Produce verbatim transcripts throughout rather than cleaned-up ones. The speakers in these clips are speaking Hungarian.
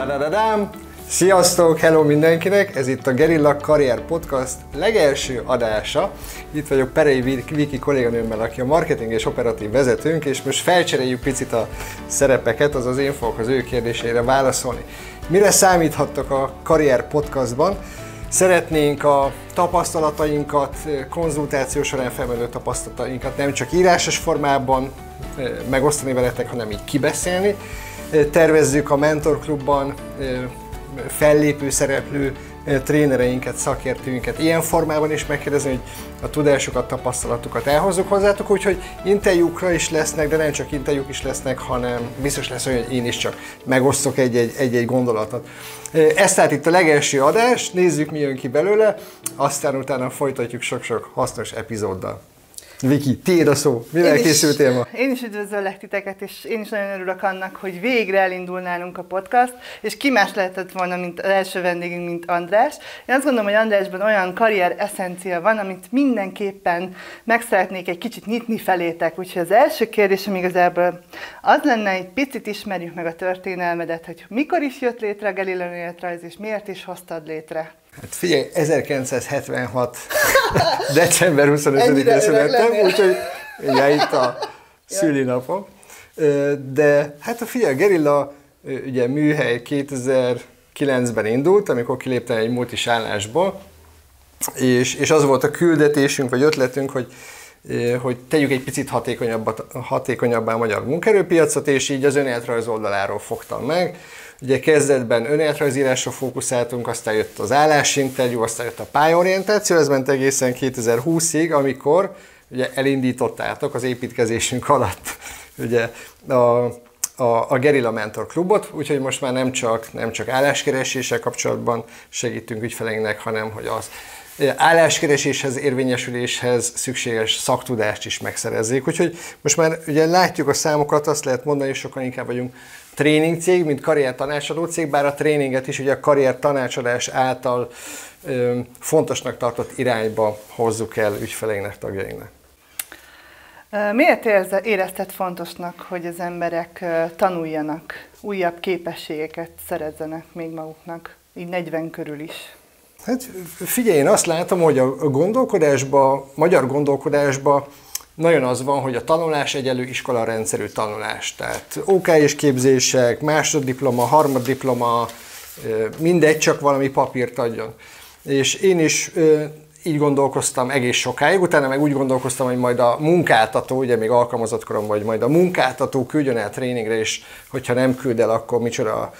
Tadadadám! Sziasztok, hello mindenkinek! Ez itt a Gerilla Karrier Podcast legelső adása. Itt vagyok Perei Viki kolléganőmmel, aki a marketing és operatív vezetőnk, és most felcseréljük picit a szerepeket, azaz én fogok az ő kérdéseire válaszolni. Mire számíthattok a Karrier Podcastban? Szeretnénk a tapasztalatainkat, konzultáció során felmerülő tapasztalatainkat nem csak írásos formában megosztani veletek, hanem így kibeszélni. Tervezzük a mentorklubban fellépő, szereplő trénereinket, szakértőinket ilyen formában is megkérdezni, hogy a tudásukat, tapasztalatukat elhozzuk hozzátok, úgyhogy interjúkra is lesznek, de nem csak interjúk is lesznek, hanem biztos lesz olyan, hogy én is csak megosztok egy-egy gondolatot. Ez tehát itt a legelső adás, nézzük mi jön ki belőle, aztán utána folytatjuk sok-sok hasznos epizóddal. Viki, tiéd a szó. Mivel készültél ma? Én is üdvözöllek titeket, és én is nagyon örülök annak, hogy végre elindul nálunk a podcast, és ki más lehetett volna, mint az első vendégünk, mint András. Én azt gondolom, hogy Andrásban olyan karrier eszencia van, amit mindenképpen meg szeretnék egy kicsit nyitni felétek. Úgyhogy az első kérdésem igazából az lenne, egy picit ismerjük meg a történelmedet, hogy mikor is jött létre a Gerilla önéletrajz, és miért is hoztad létre? Hát figyelj, ezerkilencszázhetvenhat. december huszonötödikén születtem, úgyhogy ugye itt a szülinapom. De hát a figyelj, a Gerilla ugye műhely kétezer-kilencben indult, amikor kiléptem egy multis állásból, és, és az volt a küldetésünk, vagy ötletünk, hogy, hogy tegyük egy picit hatékonyabbá a magyar munkaerőpiacot, és így az önéletrajz oldaláról fogtam meg. Ugye kezdetben önéletrajzírásra fókuszáltunk, aztán jött az állásinterjú, aztán jött a pályaorientáció, ez ment egészen kétezer-húszig, amikor ugye elindítottátok az építkezésünk alatt ugye, a, a, a Gerilla Mentor Klubot, úgyhogy most már nem csak, nem csak álláskereséssel kapcsolatban segítünk ügyfeleinknek, hanem hogy az álláskereséshez, érvényesüléshez szükséges szaktudást is megszerezzék. Úgyhogy most már ugye látjuk a számokat, azt lehet mondani, hogy sokan inkább vagyunk tréning cég, mint karrier tanácsadó cég, bár a tréninget is ugye a karrier tanácsadás által ö, fontosnak tartott irányba hozzuk el ügyfeleinknek, tagjainknak. Miért érezted fontosnak, hogy az emberek tanuljanak, újabb képességeket szerezzenek még maguknak, így negyven körül is? Hát figyelj, én azt látom, hogy a gondolkodásban, magyar gondolkodásban nagyon az van, hogy a tanulás egyenlő iskolarendszerű tanulás. Tehát ó ká és képzések, másoddiploma, harmaddiploma, mindegy, csak valami papírt adjon. És én is így gondolkoztam egész sokáig, utána meg úgy gondolkoztam, hogy majd a munkáltató, ugye még alkalmazott korom, vagy majd a munkáltató küldjön el tréningre, és hogyha nem küld el, akkor micsoda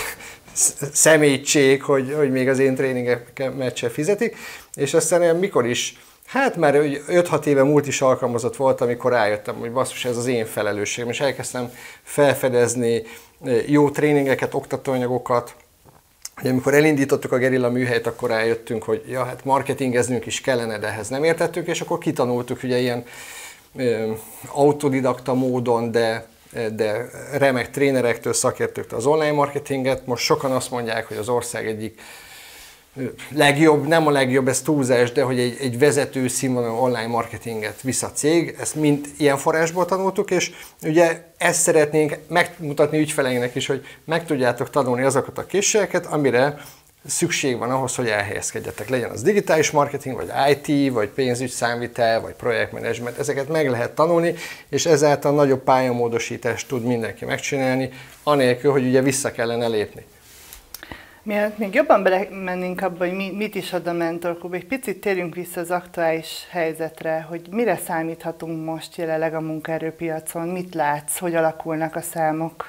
szemétség, hogy, hogy még az én tréningemet se fizetik. És aztán mikor is, hát már öt-hat éve múlt is alkalmazott volt, amikor rájöttem, hogy basszus, ez az én felelősségem, és elkezdtem felfedezni jó tréningeket, oktatóanyagokat. Ugye, amikor elindítottuk a Gerilla műhelyt, akkor rájöttünk, hogy ja, hát marketingeznünk is kellene, de ehhez nem értettük, és akkor kitanultuk ugye ilyen ö, autodidakta módon, de de remek trénerektől, szakértőktől az online marketinget. Most sokan azt mondják, hogy az ország egyik legjobb, nem a legjobb, ez túlzás, de hogy egy, egy vezető színvonalú online marketinget visz a cég. Ezt mind ilyen forrásból tanultuk, és ugye ezt szeretnénk megmutatni ügyfeleinknek is, hogy meg tudjátok tanulni azokat a készségeket, amire szükség van ahhoz, hogy elhelyezkedjetek. Legyen az digitális marketing, vagy i té, vagy pénzügy, számvitel, vagy projektmenedzsment, ezeket meg lehet tanulni, és ezáltal nagyobb pályamódosítást tud mindenki megcsinálni, anélkül, hogy ugye vissza kellene lépni. Mielőtt még jobban belemennénk abba, hogy mit is ad a Mentor Klub, egy picit térjünk vissza az aktuális helyzetre, hogy mire számíthatunk most jelenleg a munkaerőpiacon, mit látsz, hogy alakulnak a számok?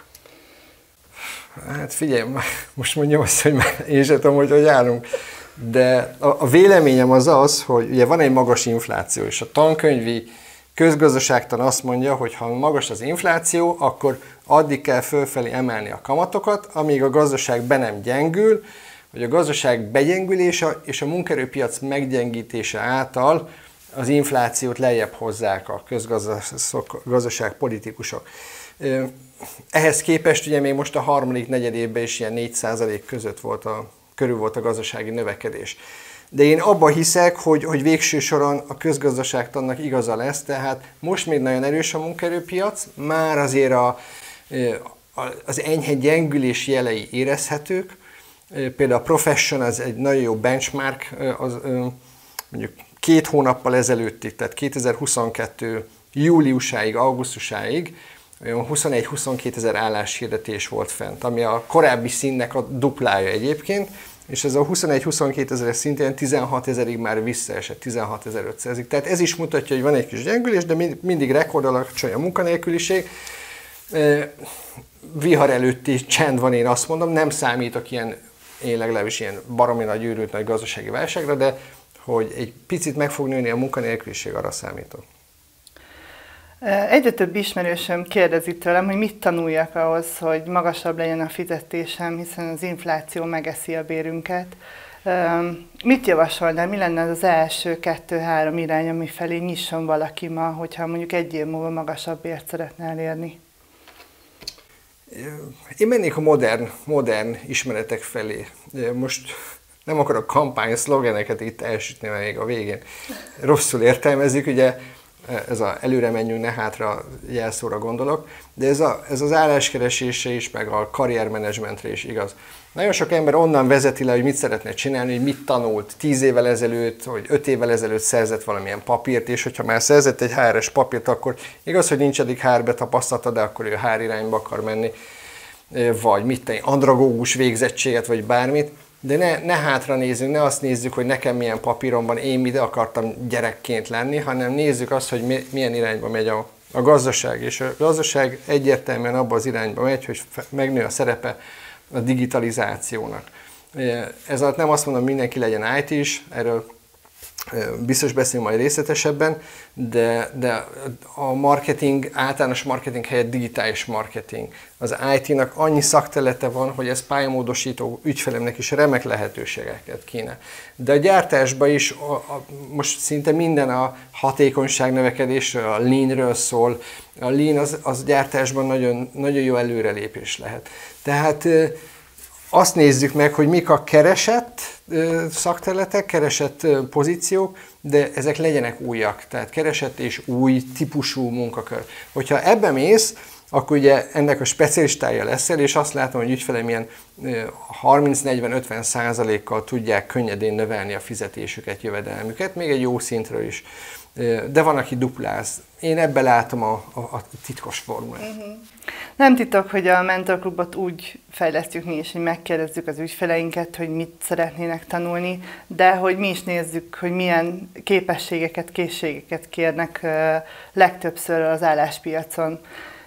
Hát figyelj, most mondjam azt, hogy én sem tudom, hogy hogy állunk, de a, a véleményem az az, hogy ugye van egy magas infláció, és a tankönyvi közgazdaságtan azt mondja, hogy ha magas az infláció, akkor addig kell fölfelé emelni a kamatokat, amíg a gazdaság be nem gyengül, hogy a gazdaság begyengülése és a munkaerőpiac meggyengítése által az inflációt lejjebb hozzák a közgazdaságpolitikusok. Ehhez képest ugye még most a harmadik negyedévben is ilyen négy százalék között volt a, körül volt a gazdasági növekedés. De én abban hiszek, hogy, hogy végső soron a közgazdaságtannak igaza lesz, tehát most még nagyon erős a munkaerőpiac, már azért a, az enyhe gyengülés jelei érezhetők. Például a Profession az egy nagyon jó benchmark, az, mondjuk két hónappal ezelőttig, tehát kétezer-huszonkettő júliusáig, augusztusáig olyan huszonegy-huszonkettő ezer álláshirdetés volt fent, ami a korábbi színnek a duplája egyébként, és ez a huszonegy-huszonkettő ezer szintén tizenhat ezerig már visszaesett, tizenhatezer-ötszázig. Tehát ez is mutatja, hogy van egy kis gyengülés, de mindig rekordalacsony a munkanélküliség. Vihar előtti csend van, én azt mondom, nem számítok ilyen, én legalábbis ilyen baromi nagy, őrült nagy gazdasági válságra, de hogy egy picit meg fog nőni a munkanélküliség, arra számítok. Egyre több ismerősöm kérdezi tőlem, hogy mit tanuljak ahhoz, hogy magasabb legyen a fizetésem, hiszen az infláció megeszi a bérünket. Mit javasolnál, mi lenne az első kettő-három irány, ami felé nyisson valaki ma, hogyha mondjuk egy év múlva magasabb bért szeretne elérni? Én mennék a modern, modern ismeretek felé. Most nem akarok kampány szlogeneket itt elsütni még a végén. Rosszul értelmezik, ugye ez az előre menjünk, ne hátra jelszóra gondolok, de ez, a, ez az álláskeresésre is, meg a karriermenedzsmentre is igaz. Nagyon sok ember onnan vezeti le, hogy mit szeretne csinálni, hogy mit tanult tíz évvel ezelőtt, vagy öt évvel ezelőtt szerzett valamilyen papírt, és hogyha már szerzett egy há er es papírt, akkor igaz, hogy nincs eddig há er betapasztalata, de akkor ő há er irányba akar menni, vagy mit tenni, andragógus végzettséget, vagy bármit. De ne, ne hátra nézzünk, ne azt nézzük, hogy nekem milyen papírom van, én ide akartam gyerekként lenni, hanem nézzük azt, hogy mi, milyen irányba megy a, a gazdaság. És a gazdaság egyértelműen abba az irányba megy, hogy megnő a szerepe a digitalizációnak. Ez alatt nem azt mondom, mindenki legyen í té-s, erről biztos beszélünk majd részletesebben, de, de a marketing, általános marketing helyett digitális marketing. Az í té-nak annyi szakterülete van, hogy ez pályamódosító ügyfelemnek is remek lehetőségeket kéne. De a gyártásban is a, a, most szinte minden a hatékonyság növekedésről, a leanről szól. A lean az, az gyártásban nagyon, nagyon jó előrelépés lehet. Tehát azt nézzük meg, hogy mik a keresett szakterületek, keresett pozíciók, de ezek legyenek újak, tehát keresett és új típusú munkakör. Hogyha ebben mész, akkor ugye ennek a specialistája leszel, és azt látom, hogy ügyfelem ilyen harminc-negyven-ötven százalékkal tudják könnyedén növelni a fizetésüket, jövedelmüket, még egy jó szintről is. De van, aki dupláz. Én ebben látom a, a, a titkos formát. Uh-huh. Nem titok, hogy a mentorklubot úgy fejlesztjük mi is, hogy megkérdezzük az ügyfeleinket, hogy mit szeretnének tanulni, de hogy mi is nézzük, hogy milyen képességeket, készségeket kérnek uh, legtöbbször az álláspiacon.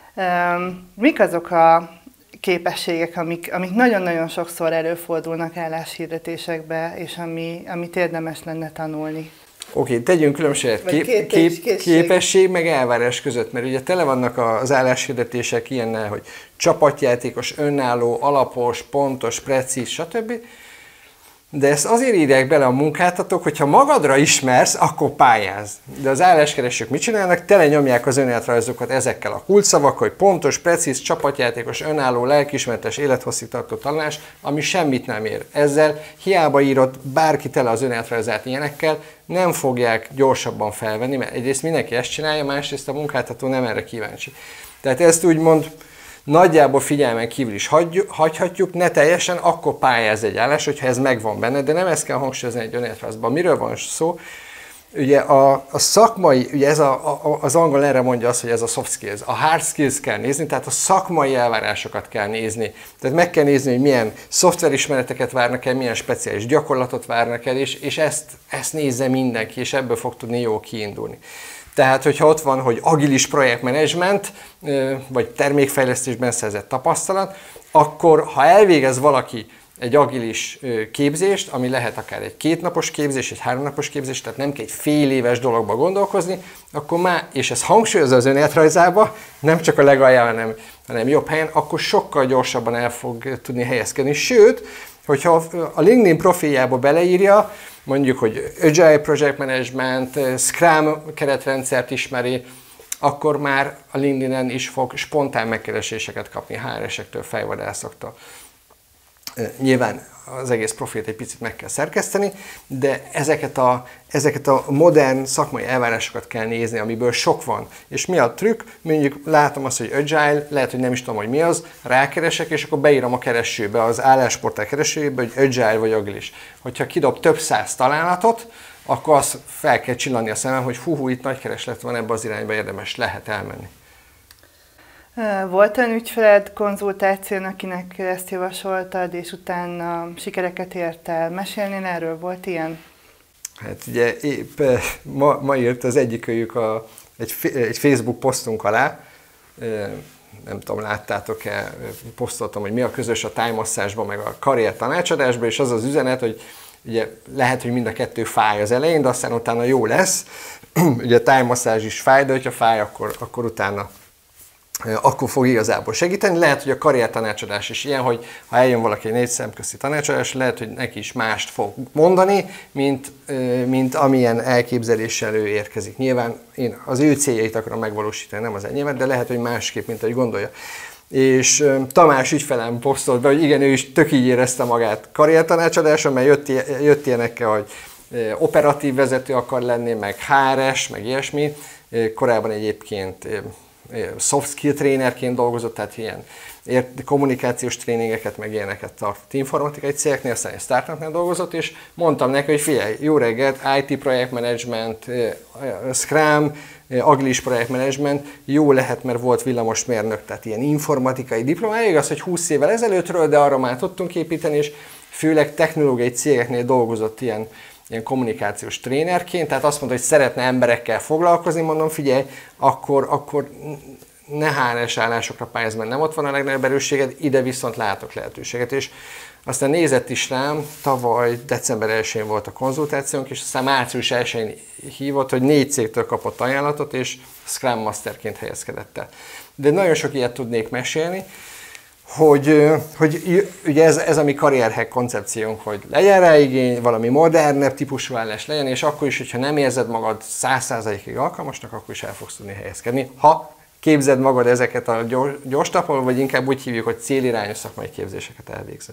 Um, mik azok a képességek, amik, amik nagyon-nagyon sokszor előfordulnak álláshirdetésekbe, és ami, amit érdemes lenne tanulni? Oké, okay, tegyünk különbséget kép, képes, kép, képesség meg elvárás között, mert ugye tele vannak az álláshirdetések ilyennel, hogy csapatjátékos, önálló, alapos, pontos, precíz, stb. De ezt azért írják bele a munkáltatók, hogyha magadra ismersz, akkor pályázz. De az álláskeresők mit csinálnak? Tele nyomják az önéletrajzokat ezekkel a kulcsszavakkal, hogy pontos, precíz, csapatjátékos, önálló, lelkiismeretes, élethosszígtartó tanulás, ami semmit nem ér. Ezzel hiába írott bárki tele az önéletrajzát ilyenekkel, nem fogják gyorsabban felvenni, mert egyrészt mindenki ezt csinálja, másrészt a munkáltató nem erre kíváncsi. Tehát ezt úgymond nagyjából figyelmen kívül is hagyjuk, hagyhatjuk, ne teljesen, akkor pályáz egy állás, hogyha ez megvan benne, de nem ezt kell hangsúlyozni egy önéletrajzban. Miről van szó? Ugye a, a szakmai, ugye ez a, a, az angol erre mondja azt, hogy ez a soft skills. A hard skills kell nézni, tehát a szakmai elvárásokat kell nézni. Tehát meg kell nézni, hogy milyen szoftverismereteket várnak el, milyen speciális gyakorlatot várnak el, és, és ezt, ezt nézze mindenki, és ebből fog tudni jól kiindulni. Tehát, hogyha ott van, hogy agilis projektmenedzsment, vagy termékfejlesztésben szerzett tapasztalat, akkor ha elvégez valaki egy agilis képzést, ami lehet akár egy kétnapos képzés, egy háromnapos képzés, tehát nem kell egy fél éves dologba gondolkozni, akkor már, és ez hangsúlyozza az önéletrajzába, nem csak a legalján, hanem, hanem jobb helyen, akkor sokkal gyorsabban el fog tudni helyezkedni. Sőt, hogyha a LinkedIn profiljába beleírja, mondjuk, hogy Agile Project Management, Scrum keretrendszert ismeri, akkor már a LinkedIn-en is fog spontán megkereséseket kapni há er esektől, fejvadászoktól. Nyilván az egész profilt egy picit meg kell szerkeszteni, de ezeket a, ezeket a modern szakmai elvárásokat kell nézni, amiből sok van. És mi a trükk? Mondjuk látom azt, hogy Agile, lehet, hogy nem is tudom, hogy mi az, rákeresek, és akkor beírom a keresőbe, az állásportál keresőjébe, hogy Agile vagy Agilis. Hogyha kidob több száz találatot, akkor azt fel kell csillanni a szemem, hogy hú, hú, itt nagy kereslet van, ebbe az irányba érdemes lehet elmenni. Volt olyan ügyfeled konzultáción, akinek ezt javasoltad, és utána sikereket ért el? Mesélnél erről? Volt ilyen? Hát ugye épp ma, ma írt az egyikőjük a, egy, egy Facebook posztunk alá, nem tudom, láttátok-e, posztoltam, hogy mi a közös a tájmasszázsban, meg a karrier tanácsadásban, és az az üzenet, hogy ugye lehet, hogy mind a kettő fáj az elején, de aztán utána jó lesz. Ugye a tájmasszázs is fáj, de hogyha fáj, akkor, akkor utána akkor fog igazából segíteni. Lehet, hogy a karriertanácsadás is ilyen, hogy ha eljön valaki egy négy szemközti tanácsadás, lehet, hogy neki is mást fog mondani, mint, mint amilyen elképzeléssel ő érkezik. Nyilván én az ő céljait akarom megvalósítani, nem az enyémet, de lehet, hogy másképp, mint ahogy gondolja. És Tamás ügyfelem posztolt be, hogy igen, ő is tök így érezte magát karriertanácsadáson, mert jött, jött ilyenekkel, hogy operatív vezető akar lenni, meg há er es, meg ilyesmi. Korábban egyébként soft skill trénerként dolgozott, tehát ilyen kommunikációs tréningeket, meg ilyeneket tartott informatikai cégeknél, aztán egy startupnál dolgozott, és mondtam neki, hogy figyelj, jó reggelt, i té projektmenedzsment, Scrum, Agilis projektmenedzsment, jó lehet, mert volt villamosmérnök, tehát ilyen informatikai diplomája, igaz, hogy húsz évvel ezelőttről, de arra már tudtunk építeni, és főleg technológiai cégeknél dolgozott ilyen ilyen kommunikációs trénerként, tehát azt mondta, hogy szeretne emberekkel foglalkozni, mondom, figyelj, akkor, akkor ne há er es állásokra pályázz, mert nem ott van a legnagyobb erősséged, ide viszont látok lehetőséget. És aztán nézett is rám, tavaly december elsején volt a konzultációnk, és aztán március elsején hívott, hogy négy cégtől kapott ajánlatot, és Scrum Masterként helyezkedett el. De nagyon sok ilyet tudnék mesélni, hogy, hogy ugye ez, ez a mi karrierhack koncepciónk, hogy legyen rá igény, valami modernebb típusú állás legyen, és akkor is, hogyha nem érzed magad száz százalékig alkalmasnak, akkor is el fogsz tudni helyezkedni, ha képzed magad ezeket a gyors, gyors tapol, vagy inkább úgy hívjuk, hogy célirányos szakmai képzéseket elvégzed.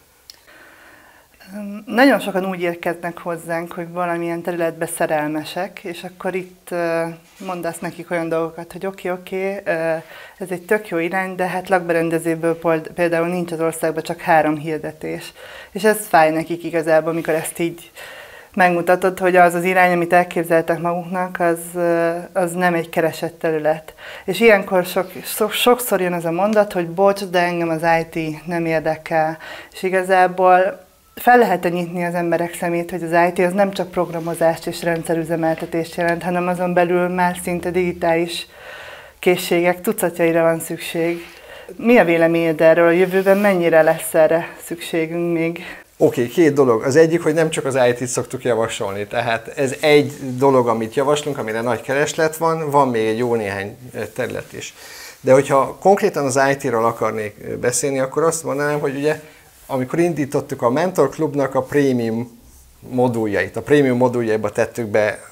Nagyon sokan úgy érkeznek hozzánk, hogy valamilyen területbe szerelmesek, és akkor itt mondasz nekik olyan dolgokat, hogy oké, oké, ez egy tök jó irány, de hát lakberendezőből például nincs az országban csak három hirdetés. És ez fáj nekik igazából, amikor ezt így megmutatod, hogy az az irány, amit elképzeltek maguknak, az, az nem egy keresett terület. És ilyenkor sok, sok, sokszor jön az a mondat, hogy bocs, de engem az i té nem érdekel. És igazából fel lehet-e nyitni az emberek szemét, hogy az i té az nem csak programozást és rendszerüzemeltetést jelent, hanem azon belül már szinte digitális készségek tucatjaira van szükség. Mi a véleményed erről? A jövőben mennyire lesz erre szükségünk még? Oké, okay, két dolog. Az egyik, hogy nem csak az i té-t szoktuk javasolni, tehát ez egy dolog, amit javaslunk, amire nagy kereslet van, van még egy jó néhány terület is. De hogyha konkrétan az i té-ről akarnék beszélni, akkor azt mondanám, hogy ugye amikor indítottuk a Mentor Klubnak a prémium moduljait, a prémium moduljaiba tettük be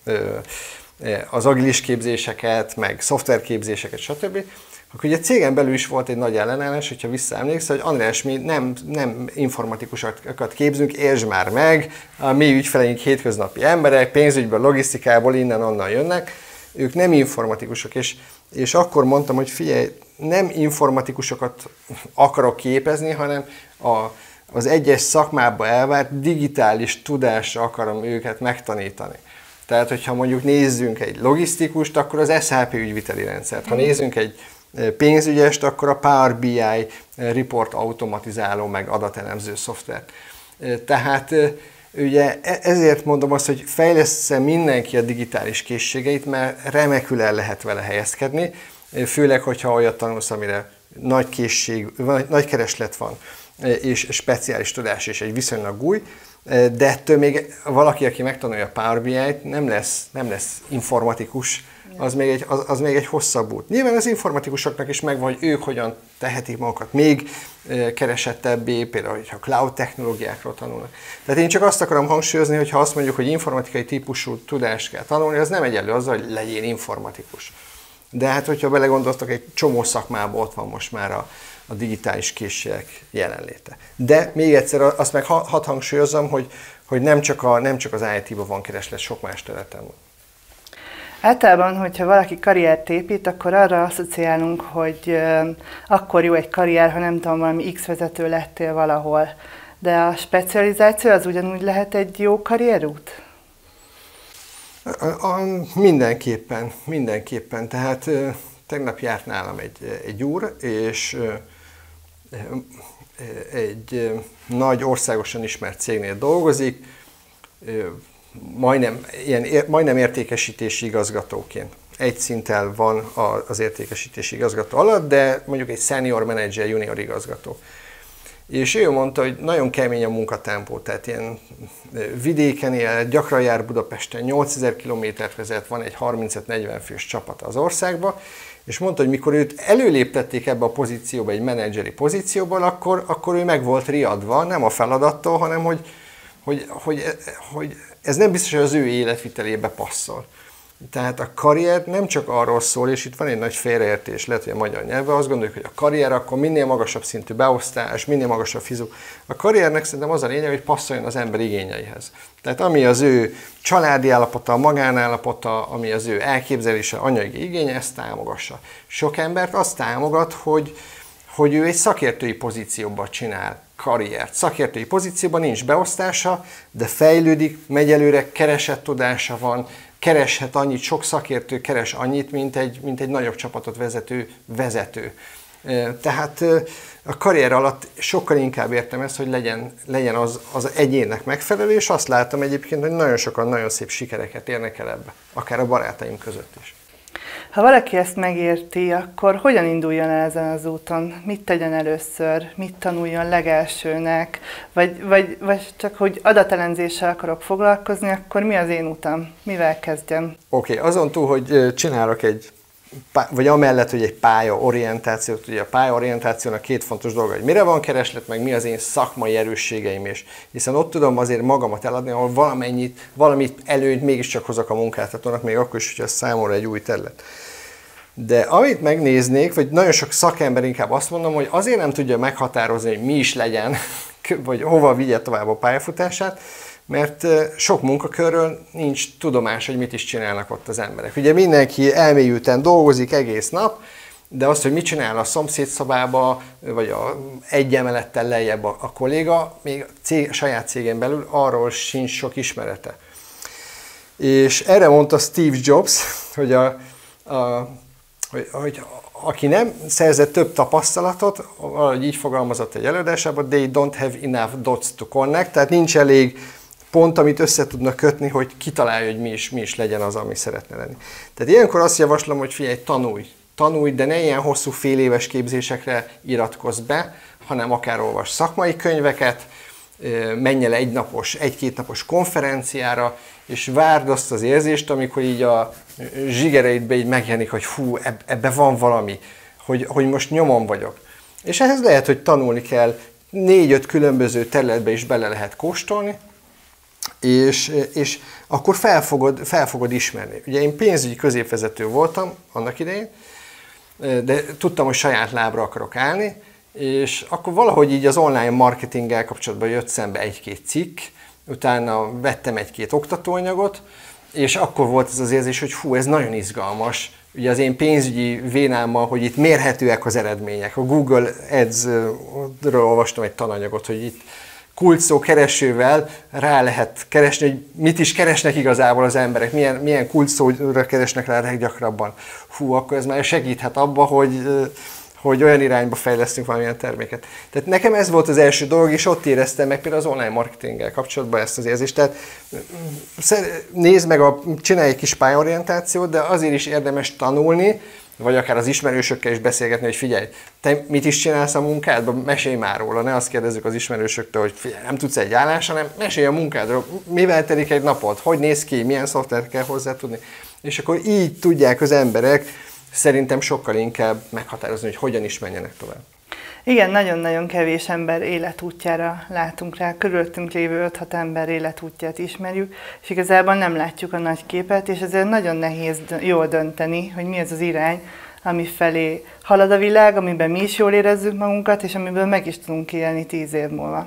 az agilis képzéseket, meg szoftverképzéseket, stb., akkor ugye cégen belül is volt egy nagy ellenállás, hogyha visszaemlékszel, hogy András, mi nem, nem informatikusokat képzünk, értsd már meg, a mi ügyfeleink hétköznapi emberek, pénzügyből, logisztikából, innen-onnan jönnek, ők nem informatikusok, és, és akkor mondtam, hogy figyelj, nem informatikusokat akarok képezni, hanem a, az egyes szakmába elvárt digitális tudásra akarom őket megtanítani. Tehát, hogyha mondjuk nézzünk egy logisztikust, akkor az es há pé ügyviteli rendszert. Ha nézzünk egy pénzügyest, akkor a Power bé i report automatizáló, meg adatelemző szoftvert. Tehát ugye ezért mondom azt, hogy fejlessze mindenki a digitális készségeit, mert remekül el lehet vele helyezkedni, főleg, hogyha olyat tanulsz, amire nagy készség, nagy kereslet van, és speciális tudás, és egy viszonylag új, de ettől még valaki, aki megtanulja a Power bé i-t, nem lesz, nem lesz informatikus, az még, egy, az, az még egy hosszabb út. Nyilván az informatikusoknak is megvan, hogy ők hogyan tehetik magukat még keresettebbé, például, hogyha cloud technológiákról tanulnak. Tehát én csak azt akarom hangsúlyozni, hogy ha azt mondjuk, hogy informatikai típusú tudást kell tanulni, az nem egyenlő azzal, hogy legyél informatikus. De hát, hogyha belegondoltak, egy csomó szakmában ott van most már a, a digitális készségek jelenléte. De még egyszer azt meg hadd hangsúlyozom, hogy, hogy nem csak, a, nem csak az i té-ban van kereslet, sok más területen van. Általában, hogyha valaki karriert épít, akkor arra asszociálunk, hogy euh, akkor jó egy karrier, ha nem tudom, valami X vezető lettél valahol. De a specializáció az ugyanúgy lehet egy jó karrierút? A, a, mindenképpen, mindenképpen. Tehát euh, tegnap járt nálam egy, egy úr, és euh, egy euh, nagy országosan ismert cégnél dolgozik, euh, Majdnem, ilyen, majdnem értékesítési igazgatóként. Egy szinttel van az értékesítési igazgató alatt, de mondjuk egy senior manager, junior igazgató. És ő mondta, hogy nagyon kemény a munkatempó, tehát ilyen vidéken él, gyakran jár Budapesten, nyolcezer kilométert vezet, van egy harminc-negyven fős csapata az országba, és mondta, hogy mikor őt előléptették ebbe a pozícióba, egy menedzseri pozícióból, akkor, akkor ő meg volt riadva, nem a feladattól, hanem hogy, hogy, hogy, hogy ez nem biztos, hogy az ő életvitelébe passzol. Tehát a karrier nem csak arról szól, és itt van egy nagy félreértés, lehet, hogy a magyar nyelvben azt gondoljuk, hogy a karrier akkor minél magasabb szintű beosztás, minél magasabb fizu. A karriernek szerintem az a lényeg, hogy passzoljon az ember igényeihez. Tehát ami az ő családi állapota, magánállapota, ami az ő elképzelése, anyagi igénye, ezt támogassa. Sok embert azt támogat, hogy, hogy ő egy szakértői pozícióban csinál karriert. Szakértői pozícióban nincs beosztása, de fejlődik, megy előre, keresett tudása van, kereshet annyit, sok szakértő keres annyit, mint egy, mint egy nagyobb csapatot vezető vezető. Tehát a karrier alatt sokkal inkább értem ezt, hogy legyen, legyen az, az egyénnek megfelelő, és azt látom egyébként, hogy nagyon sokan nagyon szép sikereket érnek el ebbe, akár a barátaim között is. Ha valaki ezt megérti, akkor hogyan induljon el ezen az úton? Mit tegyen először? Mit tanuljon legelsőnek? Vagy, vagy, vagy csak, hogy adatelemzéssel akarok foglalkozni, akkor mi az én utam? Mivel kezdjem? Oké, okay, azon túl, hogy csinálok egy, vagy amellett, hogy egy pályaorientációt, ugye a pályaorientációnak két fontos dolga, hogy mire van kereslet, meg mi az én szakmai erősségeim, és hiszen ott tudom azért magamat eladni, ahol valamennyit, valamit előnyt mégiscsak hozok a munkáltatónak, még akkor is, hogy ez számomra egy új terület. De amit megnéznék, vagy nagyon sok szakember inkább azt mondom, hogy azért nem tudja meghatározni, hogy mi is legyen, vagy hova vigye tovább a pályafutását, mert sok munkakörről nincs tudomás, hogy mit is csinálnak ott az emberek. Ugye mindenki elmélyülten dolgozik egész nap, de azt, hogy mit csinál a szomszédszobába, vagy a egy emelettel lejjebb a, a kolléga, még a, cég, a saját cégén belül arról sincs sok ismerete. És erre mondta Steve Jobs, hogy, a, a, hogy, hogy aki nem szerzett több tapasztalatot, valahogy így fogalmazott egy előadásában, they don't have enough dots to connect, tehát nincs elég pont, amit össze tudnak kötni, hogy kitalálja, hogy mi is, mi is legyen az, ami szeretne lenni. Tehát ilyenkor azt javaslom, hogy figyelj, tanulj, tanulj, de ne ilyen hosszú fél éves képzésekre iratkozz be, hanem akár olvas szakmai könyveket, menj el egy napos, egy-két napos konferenciára, és várd azt az érzést, amikor így a zsigereidbe így megjelenik, hogy fú, ebbe van valami, hogy, hogy most nyomon vagyok. És ehhez lehet, hogy tanulni kell, négy-öt különböző területbe is bele lehet kóstolni, és, és akkor fel fogod, fel fogod ismerni. Ugye én pénzügyi középvezető voltam annak idején, de tudtam, hogy saját lábra akarok állni, és akkor valahogy így az online marketinggel kapcsolatban jött szembe egy-két cikk, utána vettem egy-két oktatóanyagot, és akkor volt ez az érzés, hogy fú, ez nagyon izgalmas. Ugye az én pénzügyi vénámmal, hogy itt mérhetőek az eredmények. A Google Ads-ről olvastam egy tananyagot, hogy itt kulcsszó keresővel rá lehet keresni, hogy mit is keresnek igazából az emberek, milyen, milyen kulcsszóra keresnek rá leggyakrabban. Hú, akkor ez már segíthet abba, hogy, hogy olyan irányba fejlesztünk valamilyen terméket. Tehát nekem ez volt az első dolog, és ott éreztem meg például az online marketinggel kapcsolatban ezt az érzést. Tehát nézd meg, a, csinálj egy kis pályaorientációt, de azért is érdemes tanulni, vagy akár az ismerősökkel is beszélgetni, hogy figyelj, te mit is csinálsz a munkádban, mesélj már róla, ne azt kérdezzük az ismerősöktől, hogy figyelj, nem tudsz egy állás, hanem mesélj a munkádról, mivel telik egy napod, hogy néz ki, milyen szoftvert kell hozzá tudni. És akkor így tudják az emberek szerintem sokkal inkább meghatározni, hogy hogyan is menjenek tovább. Igen, nagyon-nagyon kevés ember életútjára látunk rá, körülöttünk lévő öt-hat ember életútját ismerjük, és igazából nem látjuk a nagy képet, és ezért nagyon nehéz jól dönteni, hogy mi az az irány, ami felé halad a világ, amiben mi is jól érezzük magunkat, és amiből meg is tudunk élni tíz év múlva.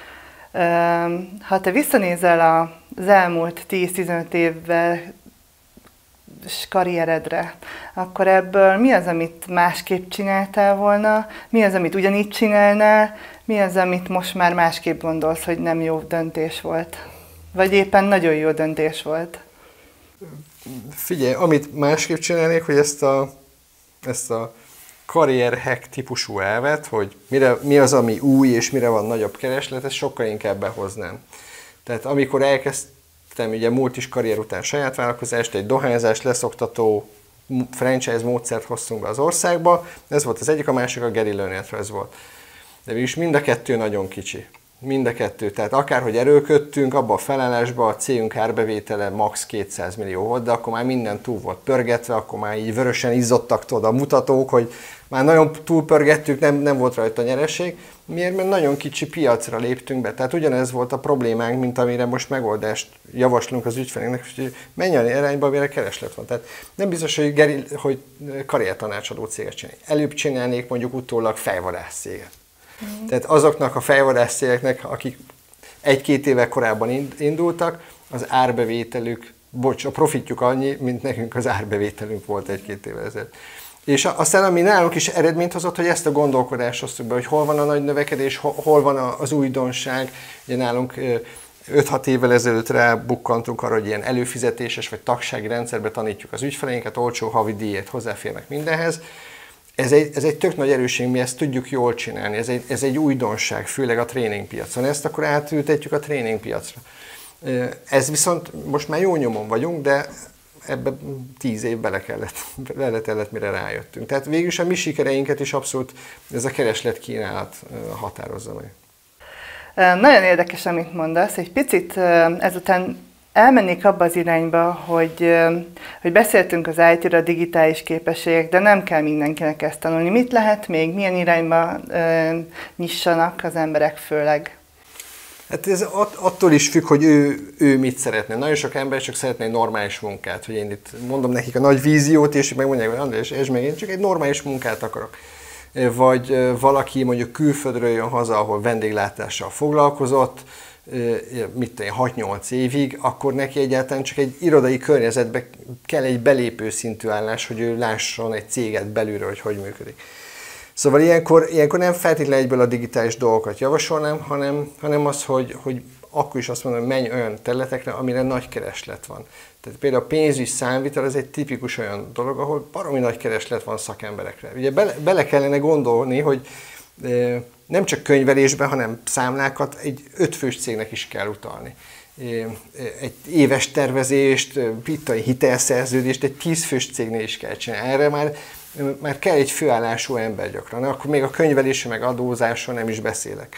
Ha te visszanézel az elmúlt tíz-tizenöt évvel karrieredre, akkor ebből mi az, amit másképp csináltál volna, mi az, amit ugyanígy csinálnál, mi az, amit most már másképp gondolsz, hogy nem jó döntés volt? Vagy éppen nagyon jó döntés volt? Figyelj, amit másképp csinálnék, hogy ezt a, ezt a karrierhack típusú elvet, hogy mire, mi az, ami új és mire van nagyobb kereslet, ezt sokkal inkább behoznám. Tehát amikor elkezdtem ugye múlt is karrier után saját vállalkozást, egy dohányzást leszoktató franchise módszert hoztunk be az országba, ez volt az egyik, a másik a Gerilla önéletrajz volt. De mégis mind a kettő nagyon kicsi. Mind a kettő. Tehát akárhogy erőködtünk, abban a felállásban a cégünk árbevétele max. kétszáz millió volt, de akkor már minden túl volt pörgetve, akkor már így vörösen izzottak tudod a mutatók, hogy már nagyon túlpörgettük, nem, nem volt rajta nyereség. Miért? Mert nagyon kicsi piacra léptünk be. Tehát ugyanez volt a problémánk, mint amire most megoldást javaslunk az ügyfelénknek, hogy menjen irányba, amire kereslet van. Tehát nem biztos, hogy, geri, hogy karriertanácsadó céget csinálni. Előbb csinálnék mondjuk utólag fejvadász céget. Mm. Tehát azoknak a fejvadász cégeknek, akik egy-két éve korábban indultak, az árbevételük, bocs, a profitjuk annyi, mint nekünk az árbevételünk volt egy-két éve ezelőtt. És aztán ami nálunk is eredményt hozott, hogy ezt a gondolkodást hoztuk be, hogy hol van a nagy növekedés, hol van az újdonság. Ugye nálunk öt-hat évvel ezelőtt rábukkantunk arra, hogy ilyen előfizetéses vagy tagsági rendszerbe tanítjuk az ügyfeleinket, olcsó havi díjért hozzáférnek mindenhez. Ez egy, ez egy tök nagy erősség, mi ezt tudjuk jól csinálni, ez egy, ez egy újdonság, főleg a tréningpiacon. Ezt akkor átültetjük a tréningpiacra. Ez viszont most már jó nyomon vagyunk, de ebbe tíz év bele kellett, bele kellett, mire rájöttünk. Tehát végül is a mi sikereinket is abszolút ez a kereslet-kínálat határozza meg. Nagyon érdekes, amit mondasz. Egy picit ezután elmennék abba az irányba, hogy, hogy beszéltünk az í té-ről, a digitális képességek, de nem kell mindenkinek ezt tanulni. Mit lehet még, milyen irányba nyissanak az emberek főleg? Hát ez attól is függ, hogy ő, ő mit szeretne. Nagyon sok ember csak szeretne egy normális munkát, hogy én itt mondom nekik a nagy víziót, és megmondják, hogy András, és meg én csak egy normális munkát akarok. Vagy valaki mondjuk külföldről jön haza, ahol vendéglátással foglalkozott, mit tudom, hat-nyolc évig, akkor neki egyáltalán csak egy irodai környezetbe kell egy belépő szintű állás, hogy ő lásson egy céget belülről, hogy hogy működik. Szóval ilyenkor, ilyenkor nem feltétlenül egyből a digitális dolgokat javasolnám, hanem, hanem az, hogy, hogy akkor is azt mondom, hogy menj olyan területekre, amire nagy kereslet van. Tehát például a pénzügy számvitel az egy tipikus olyan dolog, ahol baromi nagy kereslet van szakemberekre. Ugye bele, bele kellene gondolni, hogy e, nem csak könyvelésben, hanem számlákat egy ötfős cégnek is kell utalni. Egy éves tervezést, pittai hitelszerződést egy tízfős cégnél is kell csinálni. Erre már, már kell egy főállású ember gyakran. Akkor még a könyvelésről meg adózásról nem is beszélek.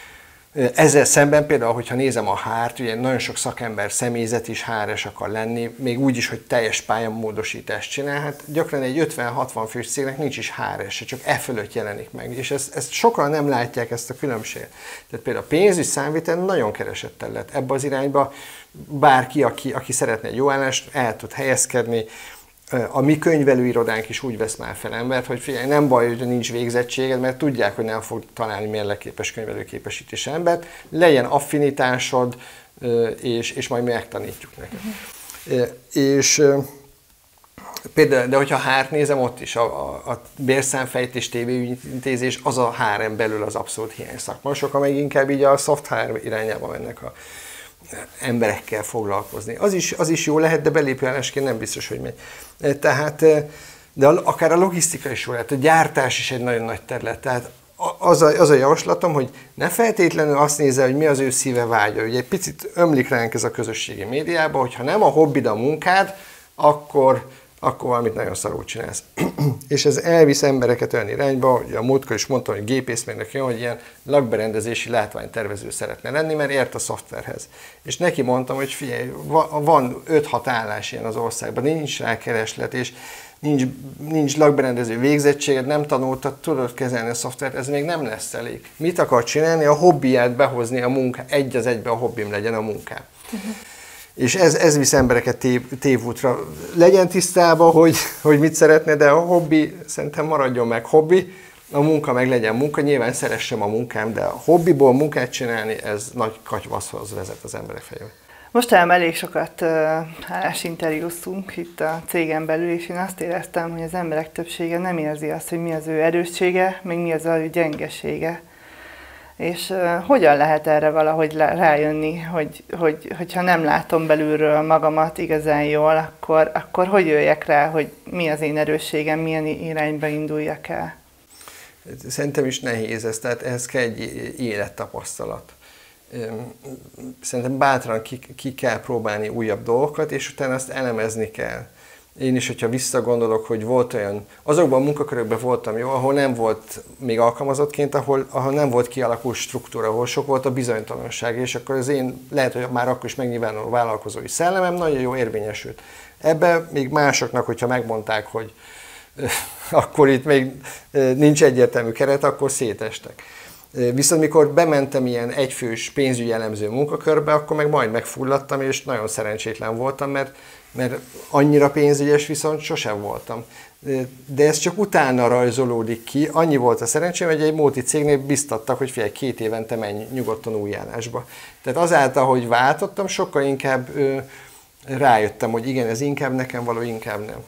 Ezzel szemben például, hogyha nézem a hárt, ugye nagyon sok szakember személyzet is há er es akar lenni, még úgy is, hogy teljes pályamódosítást csinál, hát gyakran egy ötven-hatvan fős cégnek nincs is há er es, csak e fölött jelenik meg, és ezt, ezt sokan nem látják, ezt a különbséget. Tehát például a pénzügy számvitel nagyon keresett terület. Ebbe az irányba bárki, aki, aki szeretne egy jó állást, el tud helyezkedni. A mi könyvelőirodánk is úgy vesz már fel embert, hogy figyelj, nem baj, hogy nincs végzettséged, mert tudják, hogy nem fog találni mérleképes könyvelőképesítés embert, legyen affinitásod, és, és majd mi megtanítjuk neked. Uh-huh. És például, de hogyha há er-t nézem, ott is a, a, a bérszámfejtés, tévéügyintézés, az a há er-en belül az abszolút hiány szakma. Sokan meg inkább így a soft há er irányába mennek a emberekkel foglalkozni. Az is, az is jó lehet, de belépőállásként nem biztos, hogy megy. Tehát, de akár a logisztika is jó lehet, a gyártás is egy nagyon nagy terület. Tehát az a, az a javaslatom, hogy ne feltétlenül azt nézze, hogy mi az ő szíve vágya. Ugye egy picit ömlik ránk ez a közösségi médiában, hogyha nem a hobbid a munkád, akkor, akkor valamit nagyon szarul csinálsz. És ez elvisz embereket olyan irányba, hogy a múltkor is mondtam, hogy gépészmérnök jön, hogy ilyen lakberendezési látványtervező szeretne lenni, mert ért a szoftverhez. És neki mondtam, hogy figyelj, van öt-hat állás ilyen az országban, nincs rá kereslet, és nincs, nincs lakberendező végzettséged, nem tanultad, tudod kezelni a szoftvert, ez még nem lesz elég. Mit akar csinálni? A hobbiját behozni a munká, egy az egybe a hobbim legyen a munkám. Uh-huh. És ez, ez visz embereket tév, tévútra. Legyen tisztában, hogy, hogy mit szeretne, de a hobbi szerintem maradjon meg hobbi, a munka meg legyen munka, nyilván szeressem a munkám, de a hobbiból munkát csinálni, ez nagy katyvaszhoz vezet az emberek fejében. Mostanában elég sokat uh, állásinterjúztunk itt a cégen belül, és én azt éreztem, hogy az emberek többsége nem érzi azt, hogy mi az ő erőssége, még mi az ő gyengesége. És uh, hogyan lehet erre valahogy rájönni, hogy, hogy, hogyha nem látom belülről magamat igazán jól, akkor, akkor hogy jöjjek rá, hogy mi az én erősségem, milyen irányba induljak el? Szerintem is nehéz ez, tehát ehhez kell egy élettapasztalat. Szerintem bátran ki, ki kell próbálni újabb dolgokat, és utána azt elemezni kell. Én is, hogyha visszagondolok, hogy volt olyan, azokban a munkakörökben voltam jó, ahol nem volt még alkalmazottként, ahol, ahol nem volt kialakult struktúra, ahol sok volt a bizonytalanság, és akkor az én, lehet, hogy már akkor is megnyilvánuló vállalkozói szellemem nagyon jó érvényesült. Ebben még másoknak, hogyha megmondták, hogy akkor itt még nincs egyértelmű keret, akkor szétestek. Viszont mikor bementem ilyen egyfős pénzügyi elemző munkakörbe, akkor meg majd megfulladtam, és nagyon szerencsétlen voltam, mert, mert annyira pénzügyes viszont sosem voltam. De ez csak utána rajzolódik ki. Annyi volt a szerencsém, hogy egy multi cégnél biztattak, hogy figyelj, két évente menj nyugodtan újjárásba. Tehát azáltal, hogy váltottam, sokkal inkább ö, rájöttem, hogy igen, ez inkább nekem való, inkább nem.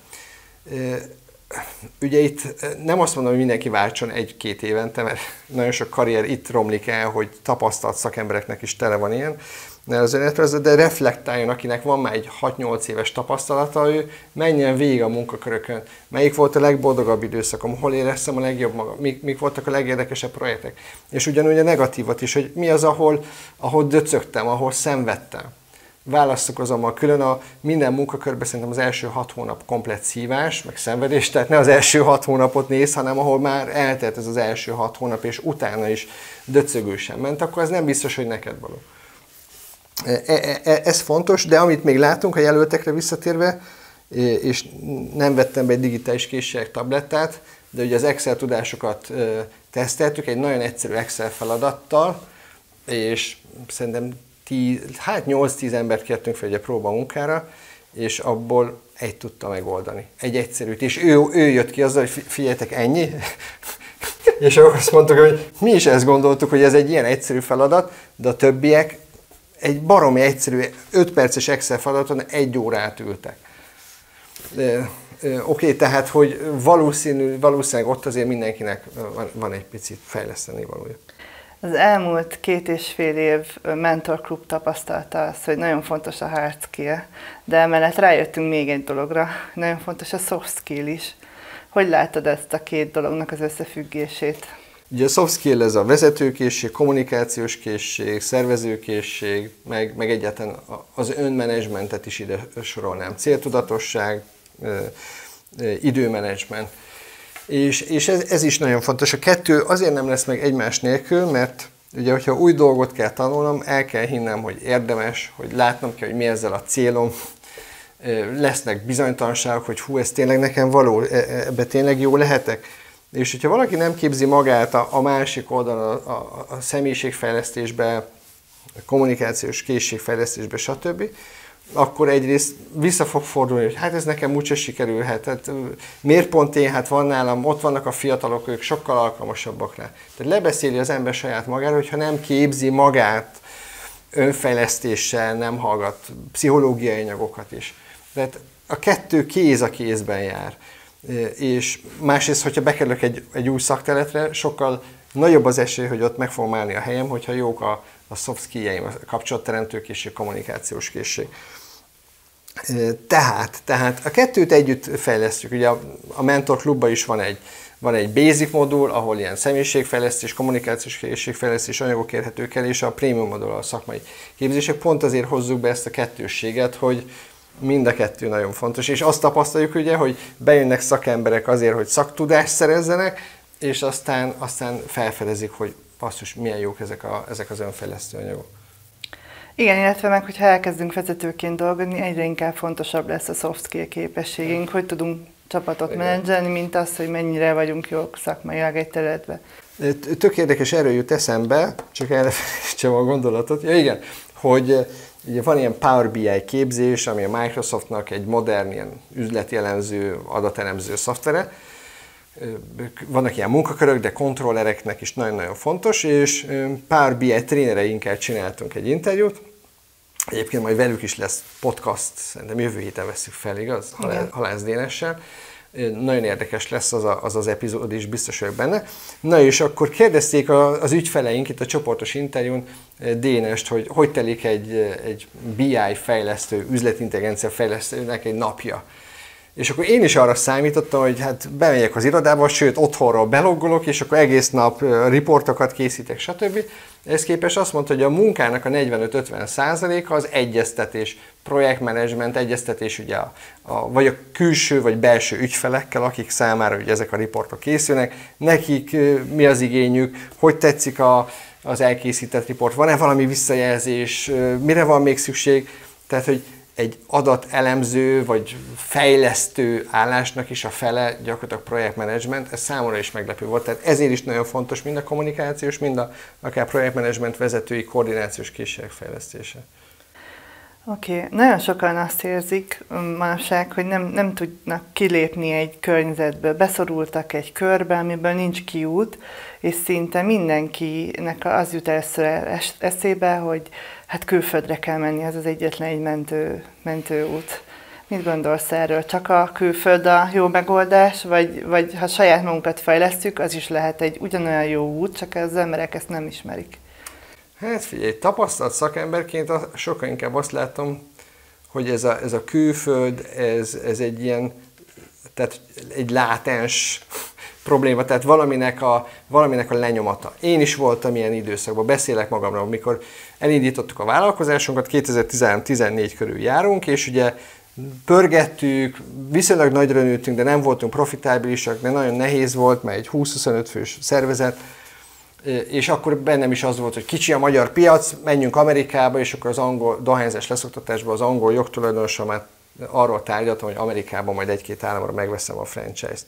Ugye itt nem azt mondom, hogy mindenki váltson egy-két évente, mert nagyon sok karrier itt romlik el, hogy tapasztalt szakembereknek is tele van ilyen, de reflektáljon, akinek van már egy hat-nyolc éves tapasztalata, ő menjen végig a munkakörökön. Melyik volt a legboldogabb időszakom, hol éreztem a legjobb magam, mik, mik voltak a legérdekesebb projektek. És ugyanúgy a negatívat is, hogy mi az, ahol, ahol döcögtem, ahol szenvedtem. Válasszuk azonban külön, a minden munkakörben szerintem az első hat hónap komplett szívás, meg szenvedés, tehát ne az első hat hónapot néz, hanem ahol már eltelt ez az első hat hónap, és utána is döcögősen ment, akkor ez nem biztos, hogy neked való. Ez fontos, de amit még látunk a jelöltekre visszatérve, és nem vettem be egy digitális készségek tablettát, de ugye az Excel tudásokat teszteltük egy nagyon egyszerű Excel feladattal, és szerintem hát nyolc-tíz embert kértünk fel egy próba munkára, és abból egy tudta megoldani. Egy egyszerűt. És ő, ő jött ki azzal, hogy figyeljetek, ennyi? És akkor azt mondtuk, hogy mi is ezt gondoltuk, hogy ez egy ilyen egyszerű feladat, de a többiek egy baromi egyszerű, öt perces Excel feladaton egy órát ültek. Oké, okay, tehát, hogy valószínű, valószínűleg ott azért mindenkinek van, van egy picit fejleszteni valója. Az elmúlt két és fél év mentorklub tapasztalta az, hogy nagyon fontos a hard skill, de emellett rájöttünk még egy dologra, nagyon fontos a soft skill is. Hogy látod ezt a két dolognak az összefüggését? Ugye a soft skill ez a vezetőkészség, kommunikációs készség, szervezőkészség, meg, meg egyáltalán az önmenedzsmentet is ide sorolnám. Céltudatosság, időmenedzsment. És, és ez, ez is nagyon fontos. A kettő azért nem lesz meg egymás nélkül, mert ugye, hogyha új dolgot kell tanulnom, el kell hinnem, hogy érdemes, hogy látnom kell, hogy mi ezzel a célom. Lesznek bizonytalanságok, hogy hú, ez tényleg nekem való, ebbe tényleg jó lehetek. És hogyha valaki nem képzi magát a, a másik oldalon, a, a, a személyiségfejlesztésbe, a kommunikációs készségfejlesztésbe, stb., akkor egyrészt vissza fog fordulni, hogy hát ez nekem úgyse sikerülhet. Hát, miért pont én? Hát van nálam, ott vannak a fiatalok, ők sokkal alkalmasabbak rá. Tehát lebeszéli az ember saját magára, hogyha nem képzi magát önfejlesztéssel, nem hallgat pszichológiai anyagokat is. Tehát a kettő kéz a kézben jár. És másrészt, hogyha bekerülök egy, egy új szakterületre, sokkal nagyobb az esély, hogy ott meg fogom állni a helyem, hogyha jók a, a soft skilljeim, a kapcsolatteremtő készség, kommunikációs készség. Tehát, tehát a kettőt együtt fejlesztjük. Ugye a, a Mentor Klubban is van egy, van egy basic modul, ahol ilyen személyiségfejlesztés, kommunikációs készségfejlesztés anyagok érhetők el, és a prémium modul a szakmai képzések. Pont azért hozzuk be ezt a kettősséget, hogy mind a kettő nagyon fontos. És azt tapasztaljuk ugye, hogy bejönnek szakemberek azért, hogy szaktudást szerezzenek, és aztán, aztán felfedezik, hogy basszus, milyen jók ezek, a, ezek az önfejlesztő anyagok. Igen, illetve meg, hogyha elkezdünk vezetőként dolgozni, egyre inkább fontosabb lesz a soft skill képességünk, hogy tudunk csapatot menedzselni, mint az, hogy mennyire vagyunk jók szakmailag egy területben. Tök érdekes, erről jut eszembe, csak elfelejtsem a gondolatot. Ja igen, hogy ugye van ilyen Power bé i képzés, ami a Microsoftnak egy modern ilyen üzleti elemző, adatelemző szoftvere. Vannak ilyen munkakörök, de kontrollereknek is nagyon-nagyon fontos, és Power bé i trénereinkkel csináltunk egy interjút. Egyébként majd velük is lesz podcast, szerintem jövő héten veszük fel, igaz? Halász Dénessel. Nagyon érdekes lesz az, a, az az epizód is, biztos vagyok benne. Na és akkor kérdezték a, az ügyfeleink itt a csoportos interjún Dénest, hogy hogy telik egy, egy bé i fejlesztő, üzletintelligencia fejlesztőnek egy napja. És akkor én is arra számítottam, hogy hát bemegyek az irodába, sőt otthonról beloggolok, és akkor egész nap riportokat készítek, stb. Ehhez képest azt mondta, hogy a munkának a negyvenöt-ötven százaléka az egyeztetés, projektmenedzsment, egyeztetés ugye a, a, vagy a külső vagy belső ügyfelekkel, akik számára ugye ezek a riportok készülnek, nekik mi az igényük, hogy tetszik a, az elkészített riport, van-e valami visszajelzés, mire van még szükség, tehát hogy egy adatelemző vagy fejlesztő állásnak is a fele gyakorlatilag projektmenedzsment, ez számomra is meglepő volt. Tehát ezért is nagyon fontos mind a kommunikációs, mind a akár projektmenedzsment vezetői koordinációs készségek fejlesztése. Oké, okay. Nagyon sokan azt érzik manapság, hogy nem, nem tudnak kilépni egy környezetből, beszorultak egy körbe, amiből nincs kiút, és szinte mindenkinek az jut először eszébe, hogy hát külföldre kell menni, ez az egyetlen egy mentő, mentő út. Mit gondolsz erről? Csak a külföld a jó megoldás, vagy, vagy ha saját magunkat fejlesztjük, az is lehet egy ugyanolyan jó út, csak az emberek ezt nem ismerik. Hát figyelj, tapasztalt szakemberként sokkal inkább azt látom, hogy ez a, ez a külföld, ez, ez egy ilyen, tehát egy látens probléma, tehát valaminek a, valaminek a lenyomata. Én is voltam ilyen időszakban, beszélek magamról, amikor elindítottuk a vállalkozásunkat, kétezer-tizenhárom-tizennégy körül járunk, és ugye pörgettük, viszonylag nagyra nőttünk, de nem voltunk profitábilisak, de nagyon nehéz volt, mert egy húsz-huszonöt fős szervezet, és akkor bennem is az volt, hogy kicsi a magyar piac, menjünk Amerikába, és akkor az angol dohányzás leszoktatásban az angol jogtulajdonossal már arról tárgyaltam, hogy Amerikában majd egy-két államra megveszem a franchise-t.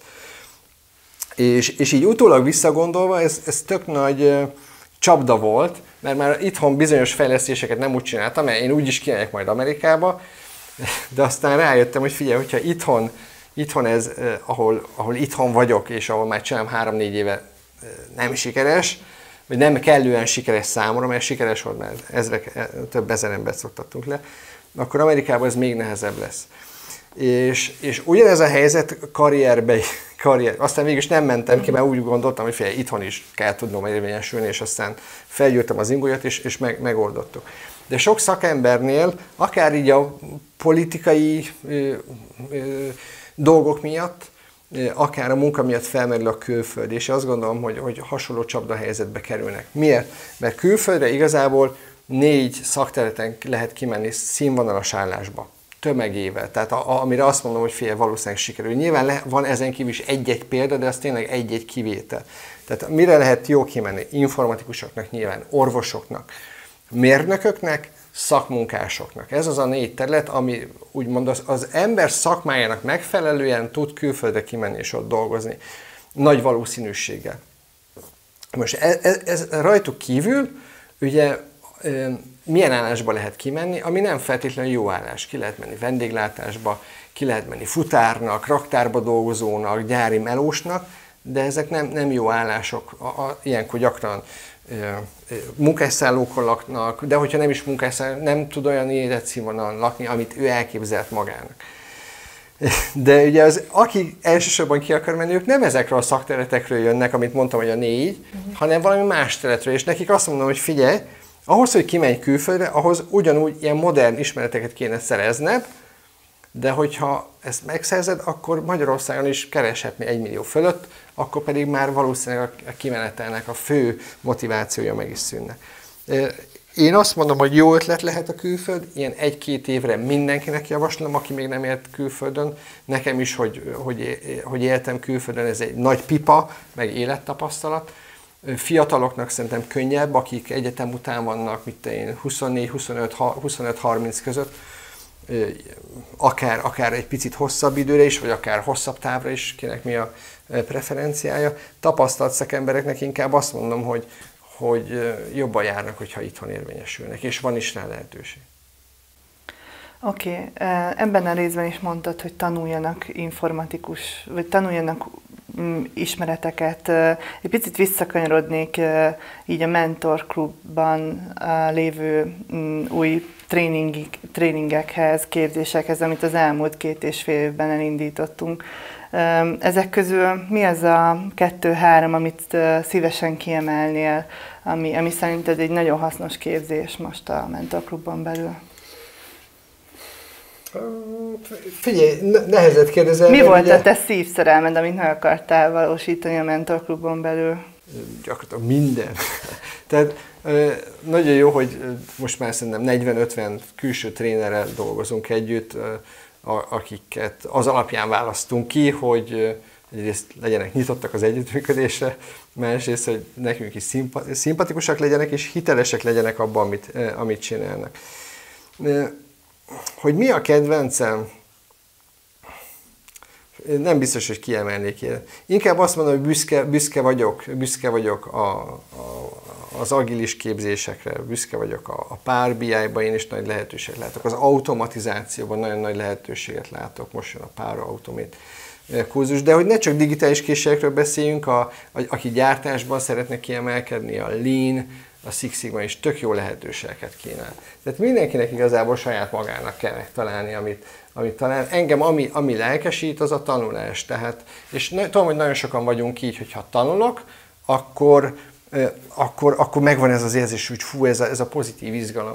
És, és így utólag visszagondolva, ez, ez tök nagy csapda volt, mert már itthon bizonyos fejlesztéseket nem úgy csináltam, mert én úgy is kimegyek majd Amerikába, de aztán rájöttem, hogy figyelj, hogyha itthon, itthon ez, ahol, ahol itthon vagyok, és ahol már csinálom három-négy éve nem sikeres, vagy nem kellően sikeres számomra, mert sikeres volt, mert ezrek, több ezer embert szoktattunk le, akkor Amerikában ez még nehezebb lesz. És, és ugyanez a helyzet karrierbe, karrier. Aztán végül is nem mentem ki, mert úgy gondoltam, hogy figyelj, itthon is kell tudnom érvényesülni, és aztán felgyűrtem az ingójat, és, és meg, megoldottuk. De sok szakembernél, akár így a politikai ö, ö, dolgok miatt, akár a munka miatt felmerül a külföld, és azt gondolom, hogy, hogy hasonló csapdahelyzetbe kerülnek. Miért? Mert külföldre igazából négy szakterületen lehet kimenni színvonalas állásba, tömegével. Tehát a, a, amire azt mondom, hogy fél valószínűleg sikerül. Nyilván le, van ezen kívül is egy-egy példa, de az tényleg egy-egy kivétel. Tehát mire lehet jó kimenni? Informatikusoknak nyilván, orvosoknak, mérnököknek, szakmunkásoknak. Ez az a négy terület, ami úgymond az, az ember szakmájának megfelelően tud külföldre kimenni és ott dolgozni. Nagy valószínűséggel. Most ez, ez, ez rajtuk kívül, ugye milyen állásba lehet kimenni, ami nem feltétlenül jó állás. Ki lehet menni vendéglátásba, ki lehet menni futárnak, raktárba dolgozónak, gyári melósnak, de ezek nem, nem jó állások. A, a, ilyenkor gyakran munkásszállókon laknak, de hogyha nem is munkásszálló, nem tud olyan életszínvonalon lakni, amit ő elképzelt magának. De ugye az, aki elsősorban ki akar menni, ők nem ezekről a szakterületekről jönnek, amit mondtam, hogy a négy, uh-huh. hanem valami más területről, és nekik azt mondom, hogy figyelj, ahhoz, hogy kimenj külföldre, ahhoz ugyanúgy ilyen modern ismereteket kéne szerezned, de hogyha ezt megszerzed, akkor Magyarországon is kereshetni egy millió fölött, akkor pedig már valószínűleg a kimenetelnek a fő motivációja meg is szűnne. Én azt mondom, hogy jó ötlet lehet a külföld, ilyen egy-két évre mindenkinek javaslom, aki még nem élt külföldön. Nekem is, hogy, hogy, hogy éltem külföldön, ez egy nagy pipa, meg élettapasztalat. Fiataloknak szerintem könnyebb, akik egyetem után vannak, mint én, huszonnégy, huszonöt, huszonöt, harminc között. akár, akár egy picit hosszabb időre is, vagy akár hosszabb távra is, kinek mi a preferenciája. Tapasztalt szakembereknek inkább azt mondom, hogy, hogy jobban járnak, hogyha itthon érvényesülnek, és van is rá lehetőség. Oké, okay. Ebben a részben is mondtad, hogy tanuljanak informatikus, vagy tanuljanak ismereteket. Egy picit visszakanyarodnék így a Mentor Klubban lévő új tréningekhez, képzésekhez, amit az elmúlt két és fél évben elindítottunk. Ezek közül mi az a kettő-három, amit szívesen kiemelnél, ami, ami szerinted egy nagyon hasznos képzés most a Mentor Klubban belül? Figyelj, nehezet kérdezel. Mi volt ugye... a te szívszerelmed, amit meg akartál valósítani a Mentor Klubon belül? Gyakorlatilag minden. Tehát nagyon jó, hogy most már szerintem negyven-ötven külső trénerrel dolgozunk együtt, akiket az alapján választunk ki, hogy egyrészt legyenek nyitottak az együttműködésre, másrészt, hogy nekünk is szimpatikusak legyenek, és hitelesek legyenek abban, amit, amit csinálnak. Hogy mi a kedvencem? Nem biztos, hogy kiemelnék én. Inkább azt mondom, hogy büszke, büszke vagyok, büszke vagyok a, a, az agilis képzésekre, büszke vagyok a, a Power bé i-ban, én is nagy lehetőséget látok. Az automatizációban nagyon nagy lehetőséget látok, most jön a Power Automate kurzus, de hogy ne csak digitális készségekről beszéljünk, a, a, aki gyártásban szeretne kiemelkedni, a Lean, a Six Sigma is tök jó lehetőségeket kínál. Tehát mindenkinek igazából saját magának kell megtalálni, amit, amit talál. Engem ami, ami lelkesít, az a tanulás. Tehát, és ne, tudom, hogy nagyon sokan vagyunk így, hogyha tanulok, akkor, eh, akkor, akkor megvan ez az érzés, hogy fú, ez a, ez a pozitív izgalom.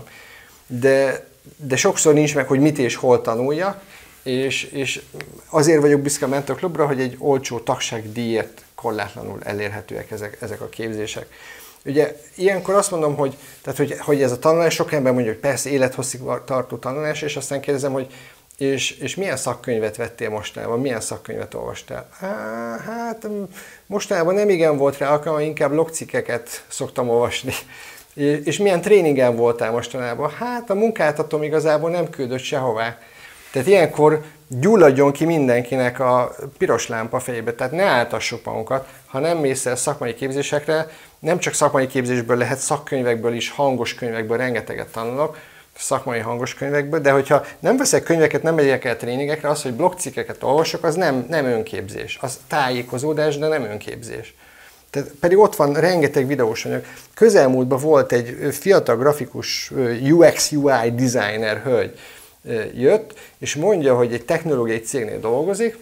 De, de sokszor nincs meg, hogy mit és hol tanuljak, és, és azért vagyok büszke a Mentor Klubra, hogy egy olcsó tagságdíjért korlátlanul elérhetőek ezek, ezek a képzések. Ugye ilyenkor azt mondom, hogy, tehát, hogy, hogy ez a tanulás, sok ember mondja, hogy persze élethosszig tartó tanulás, és aztán kérdezem, hogy és, és milyen szakkönyvet vettél mostanában, milyen szakkönyvet olvastál? Hát mostanában nem igen volt rá alkalma, inkább blogcikkeket szoktam olvasni. És milyen tréningen voltál mostanában? Hát a munkáltatóm igazából nem küldött sehová. Tehát ilyenkor gyulladjon ki mindenkinek a piros lámpa fejébe, tehát ne áltassuk magunkat, ha nem mész el szakmai képzésekre, nem csak szakmai képzésből lehet, szakkönyvekből is, hangos könyvekből rengeteget tanulok, szakmai hangos könyvekből, de hogyha nem veszek könyveket, nem megyek el tréningekre, az, hogy blogcikkeket olvasok, az nem, nem önképzés, az tájékozódás, de nem önképzés. Tehát pedig ott van rengeteg videós anyag. Közelmúltban volt egy fiatal grafikus u iksz u i designer hölgy, jött, és mondja, hogy egy technológiai cégnél dolgozik,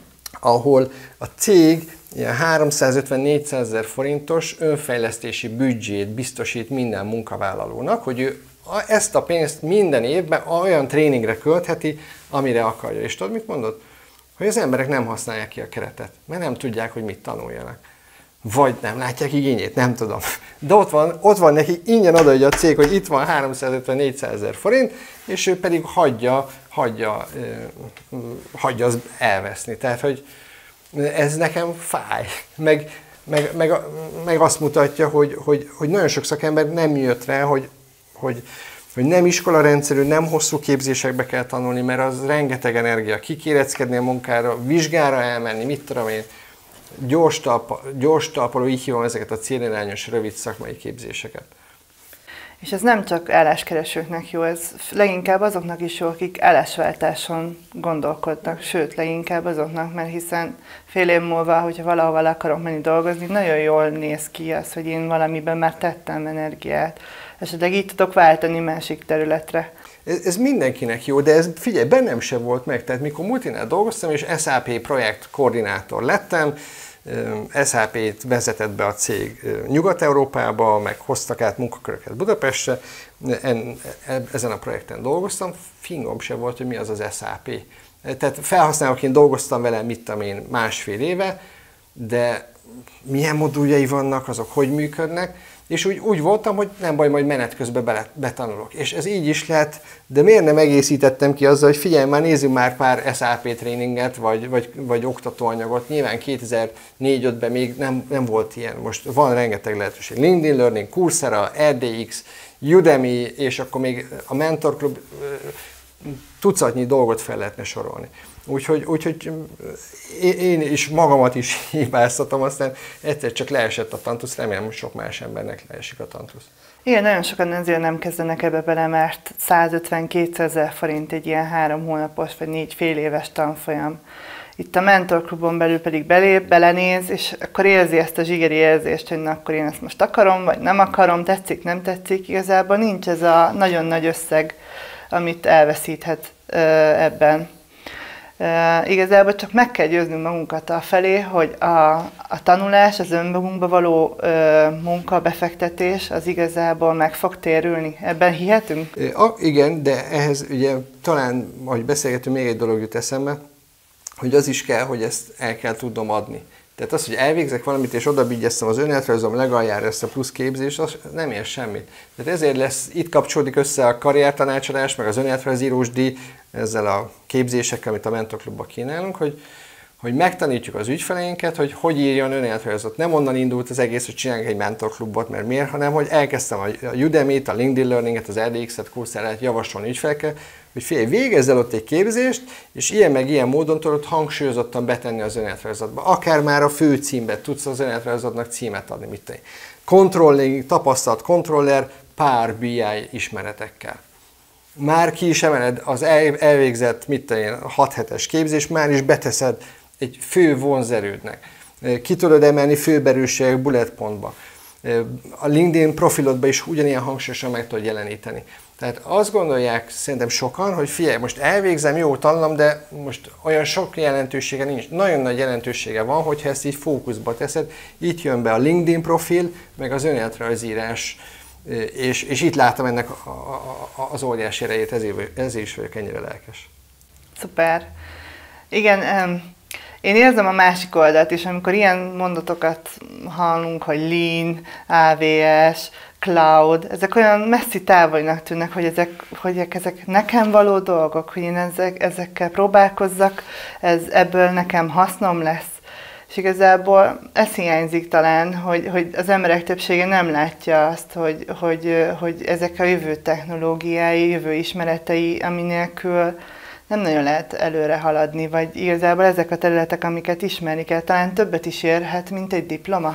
ahol a cég ilyen háromszázötven-négyszázezer forintos önfejlesztési büdzsét biztosít minden munkavállalónak, hogy ő ezt a pénzt minden évben olyan tréningre költheti, amire akarja. És tudod, mit mondott? Hogy az emberek nem használják ki a keretet, mert nem tudják, hogy mit tanuljanak. Vagy nem látják igényét, nem tudom. De ott van, ott van neki, ingyen odaadja a cég, hogy itt van háromszázötven-négyszázezer forint, és ő pedig hagyja, hagyja, hagyja az elveszni. Tehát, hogy ez nekem fáj. Meg, meg, meg, meg azt mutatja, hogy, hogy, hogy nagyon sok szakember nem jött rá, hogy, hogy, hogy nem iskolarendszerű, nem hosszú képzésekbe kell tanulni, mert az rengeteg energia, kikéreckedni a munkára, vizsgára elmenni, mit tudom én, gyors, talpa, gyors talpaló, így hívom ezeket a célirányos, rövid szakmai képzéseket. És ez nem csak álláskeresőknek jó, ez leginkább azoknak is jó, akik állásváltáson gondolkodnak, sőt, leginkább azoknak, mert hiszen fél év múlva, hogyha valahol akarok menni dolgozni, nagyon jól néz ki az, hogy én valamiben már tettem energiát. Esetleg így tudok váltani másik területre. Ez, ez mindenkinek jó, de ez figyelj, bennem sem volt meg. Tehát mikor multinál dolgoztam, és es á pé projekt koordinátor lettem, es á pét vezetett be a cég Nyugat-Európába, meg hoztak át munkaköröket Budapestre, ezen a projekten dolgoztam, fingom sem volt, hogy mi az az es á pé. Tehát felhasználóként dolgoztam vele, mit tudom én, másfél éve, de milyen moduljai vannak, azok hogy működnek, és úgy, úgy voltam, hogy nem baj, majd menet közben bele, betanulok. És ez így is lett, de miért nem egészítettem ki azzal, hogy figyelj, már nézzünk már pár es á pé tréninget, vagy, vagy, vagy oktatóanyagot. Nyilván kétezer-négy-ötben még nem, nem volt ilyen. Most van rengeteg lehetőség. LinkedIn Learning, Coursera, er dé iksz, Udemy, és akkor még a Mentor Club tucatnyi dolgot fel lehetne sorolni. Úgyhogy, úgyhogy én is magamat is hibáztatom, aztán egyszer csak leesett a tantusz, remélem, hogy sok más embernek leesik a tantusz. Igen, nagyon sokan ezért nem kezdenek ebbe bele, mert százötven-kétszázezer forint egy ilyen három hónapos vagy négy fél éves tanfolyam. Itt a mentorklubon belül pedig belép, belenéz, és akkor érzi ezt a zsigeri érzést, hogy na, akkor én ezt most akarom, vagy nem akarom, tetszik, nem tetszik. Igazából nincs ez a nagyon nagy összeg, amit elveszíthet ebben. Uh, igazából csak meg kell győznünk magunkat afelé, hogy a, a tanulás, az önmagunkba való uh, munka, befektetés az igazából meg fog térülni. Ebben hihetünk? A, igen, de ehhez ugye talán, ahogy beszélgetünk, még egy dolog jut eszembe, hogy az is kell, hogy ezt el kell tudnom adni. Tehát az, hogy elvégzek valamit, és odabigyeztem az önéletrajzom legaljára ezt a plusz képzést, az nem ér semmit. Tehát ezért lesz, itt kapcsolódik össze a karriertanácsadás, meg az önéletrajzírós díj, ezzel a képzésekkel, amit a mentorklubban kínálunk, hogy, hogy megtanítjuk az ügyfeleinket, hogy hogy írjon önéletrajzot. Nem onnan indult az egész, hogy csináljunk egy mentorklubot, mert miért, hanem hogy elkezdtem a Udemy-t, a LinkedIn Learning-et, az er dé iksz-et, Coursera-t javasolni ügyfelekkel, hogy figyelj, végezz el ott egy képzést, és ilyen meg ilyen módon tudod hangsúlyozottan betenni az önéletrajzotba. Akár már a fő címbe tudsz az önéletrajzotnak címet adni, mit tenni. Controlling, tapasztalt controller, pár bé i ismeretekkel. Már ki is emeled az elvégzett, mit tenni, hat hetes képzés, már is beteszed egy fő vonzerődnek. Ki tudod emelni főberűségek bullet pontba. A LinkedIn profilodba is ugyanilyen hangsúlyosan meg tudod jeleníteni. Tehát azt gondolják szerintem sokan, hogy figyelj, most elvégzem, jó tanulom, de most olyan sok jelentősége nincs. Nagyon nagy jelentősége van, hogyha ezt így fókuszba teszed. Itt jön be a LinkedIn profil, meg az önéletrajzírás, és, és itt látom ennek a, a, az óriási erejét, ezért, ezért is vagyok ennyire lelkes. Szuper. Igen, um... én érzem a másik oldalt is, amikor ilyen mondatokat hallunk, hogy Lean, á vé es, Cloud, ezek olyan messzi távolinak tűnnek, hogy ezek, hogy ezek nekem való dolgok, hogy én ezek, ezekkel próbálkozzak, ez, ebből nekem hasznom lesz. És igazából ez hiányzik talán, hogy, hogy az emberek többsége nem látja azt, hogy, hogy, hogy ezek a jövő technológiái, jövő ismeretei, ami nélkül nem nagyon lehet előre haladni, vagy igazából ezek a területek, amiket ismerni kell, talán többet is érhet, mint egy diploma?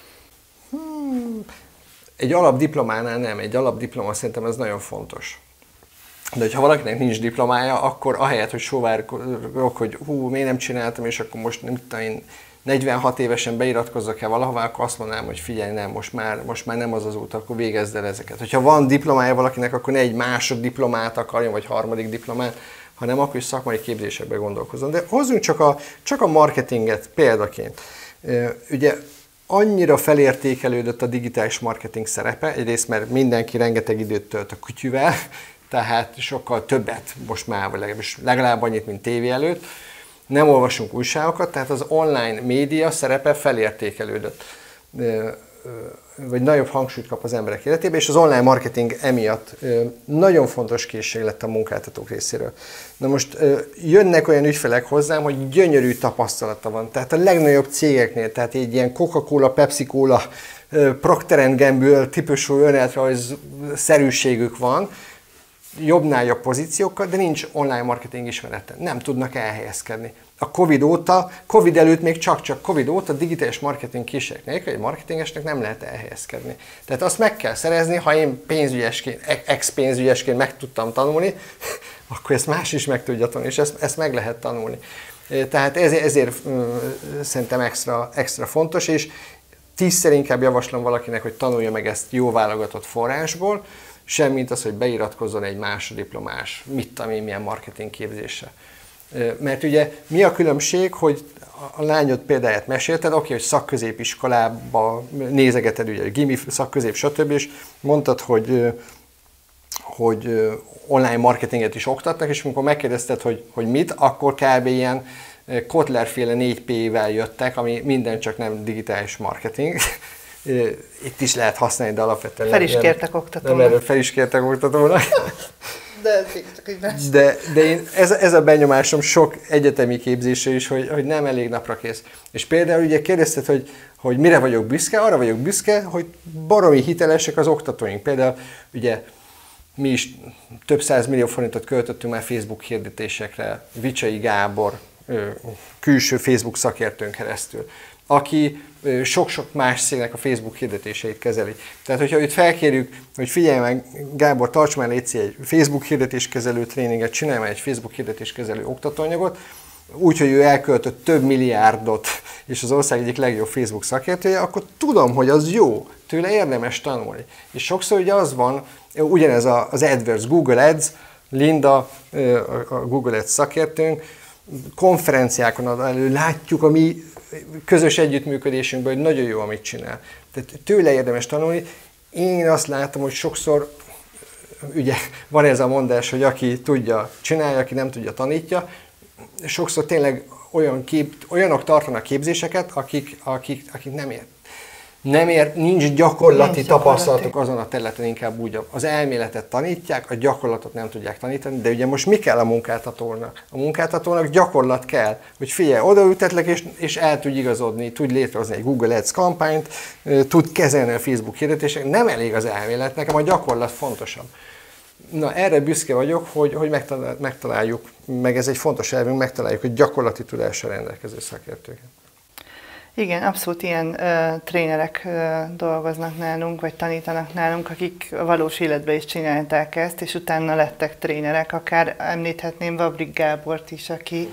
Hmm. Egy alapdiplománál nem, egy alapdiploma szerintem ez nagyon fontos. De hogyha valakinek nincs diplomája, akkor ahelyett, hogy sóvárgok, hogy hú, miért nem csináltam, és akkor most nem tudom, én negyvenhat évesen beiratkozzak el valahová, akkor azt mondanám, hogy figyelj, nem, most már, most már nem az az út, akkor végezd el ezeket. Hogyha van diplomája valakinek, akkor ne egy másoddiplomát akarjon, vagy harmadik diplomát, hanem akkor is szakmai képzésekbe gondolkozzon. De hozzunk csak a, csak a marketinget példaként. Ugye annyira felértékelődött a digitális marketing szerepe, egyrészt mert mindenki rengeteg időt tölt a kütyüvel, tehát sokkal többet most már, vagy legalábbis legalább annyit, mint tévé előtt. Nem olvasunk újságokat, tehát az online média szerepe felértékelődött, vagy nagyobb hangsúlyt kap az emberek életében, és az online marketing emiatt nagyon fontos készség lett a munkáltatók részéről. Na most jönnek olyan ügyfelek hozzám, hogy gyönyörű tapasztalata van, tehát a legnagyobb cégeknél, tehát egy ilyen Coca-Cola, Pepsi-Cola, Procter and Gamble típusú önéletrajz szerűségük van, jobbnál jobb pozíciókkal, de nincs online marketing ismerete. Nem tudnak elhelyezkedni. A Covid óta, Covid előtt még csak-csak Covid óta digitális marketing kísérek nélkül egy marketingesnek nem lehet elhelyezkedni. Tehát azt meg kell szerezni, ha én pénzügyesként, ex-pénzügyesként meg tudtam tanulni, akkor ezt más is meg tudja tanulni, és ezt, ezt meg lehet tanulni. Tehát ezért, ezért szerintem extra, extra fontos, és tízszer inkább javaslom valakinek, hogy tanulja meg ezt jó válogatott forrásból, semmint az, hogy beiratkozzon egy másoddiplomás, mit tudom én, milyen marketing képzésre. Mert ugye mi a különbség, hogy a lányod példáját mesélted, oké, hogy szakközépiskolába nézegeted, ugye gimi, szakközép, stb. És mondtad, hogy, hogy online marketinget is oktatnak, és amikor megkérdezted, hogy, hogy mit, akkor kb. Ilyen Kotler-féle négy pé-vel jöttek, ami minden csak nem digitális marketing. Itt is lehet használni, de alapvetően... Fel is kértek oktatónak. Nem erről fel is kértek oktatónak. De, csak egy más. de, de én, ez, ez a benyomásom sok egyetemi képzésre is, hogy, hogy nem elég napra kész. És például ugye kérdezted, hogy, hogy mire vagyok büszke, arra vagyok büszke, hogy baromi hitelesek az oktatóink. Például ugye mi is több száz millió forintot költöttünk már Facebook hirdetésekre, Vicsai Gábor, külső Facebook szakértőn keresztül, aki sok-sok más cégnek a Facebook hirdetéseit kezeli. Tehát, hogyha őt felkérjük, hogy figyelj meg, Gábor, tarts már légy egy Facebook hirdetéskezelő tréninget, csinálj már egy Facebook hirdetéskezelő oktatóanyagot, úgyhogy ő elköltött több milliárdot, és az ország egyik legjobb Facebook szakértője, akkor tudom, hogy az jó, tőle érdemes tanulni. És sokszor ugye az van, ugyanez az AdWords, Google Ads, Linda, a Google Ads szakértőnk, konferenciákon ad elő, látjuk a mi közös együttműködésünkben, hogy nagyon jó, amit csinál. Tehát tőle érdemes tanulni. Én azt látom, hogy sokszor, ugye van ez a mondás, hogy aki tudja, csinálja, aki nem tudja, tanítja. Sokszor tényleg olyan kép, olyanok tartanak képzéseket, akik, akik, akik nem ért. Nem ér, nincs gyakorlati nincs tapasztalatok gyakorlati. Azon a területen, inkább úgy az elméletet tanítják, a gyakorlatot nem tudják tanítani, de ugye most mi kell a munkáltatónak? A munkáltatónak gyakorlat kell, hogy figyelj, odaültetlek és, és el tudj igazodni, tudj létrehozni egy Google Ads kampányt, tud kezelni a Facebook hirdetések, nem elég az elmélet, nekem a gyakorlat fontosabb. Na, erre büszke vagyok, hogy, hogy megtaláljuk, meg ez egy fontos elvünk, megtaláljuk, hogy gyakorlati tudással rendelkező szakértőket. Igen, abszolút ilyen uh, trénerek uh, dolgoznak nálunk, vagy tanítanak nálunk, akik a valós életben is csinálták ezt, és utána lettek trénerek. Akár említhetném Vabrik Gábort is, aki,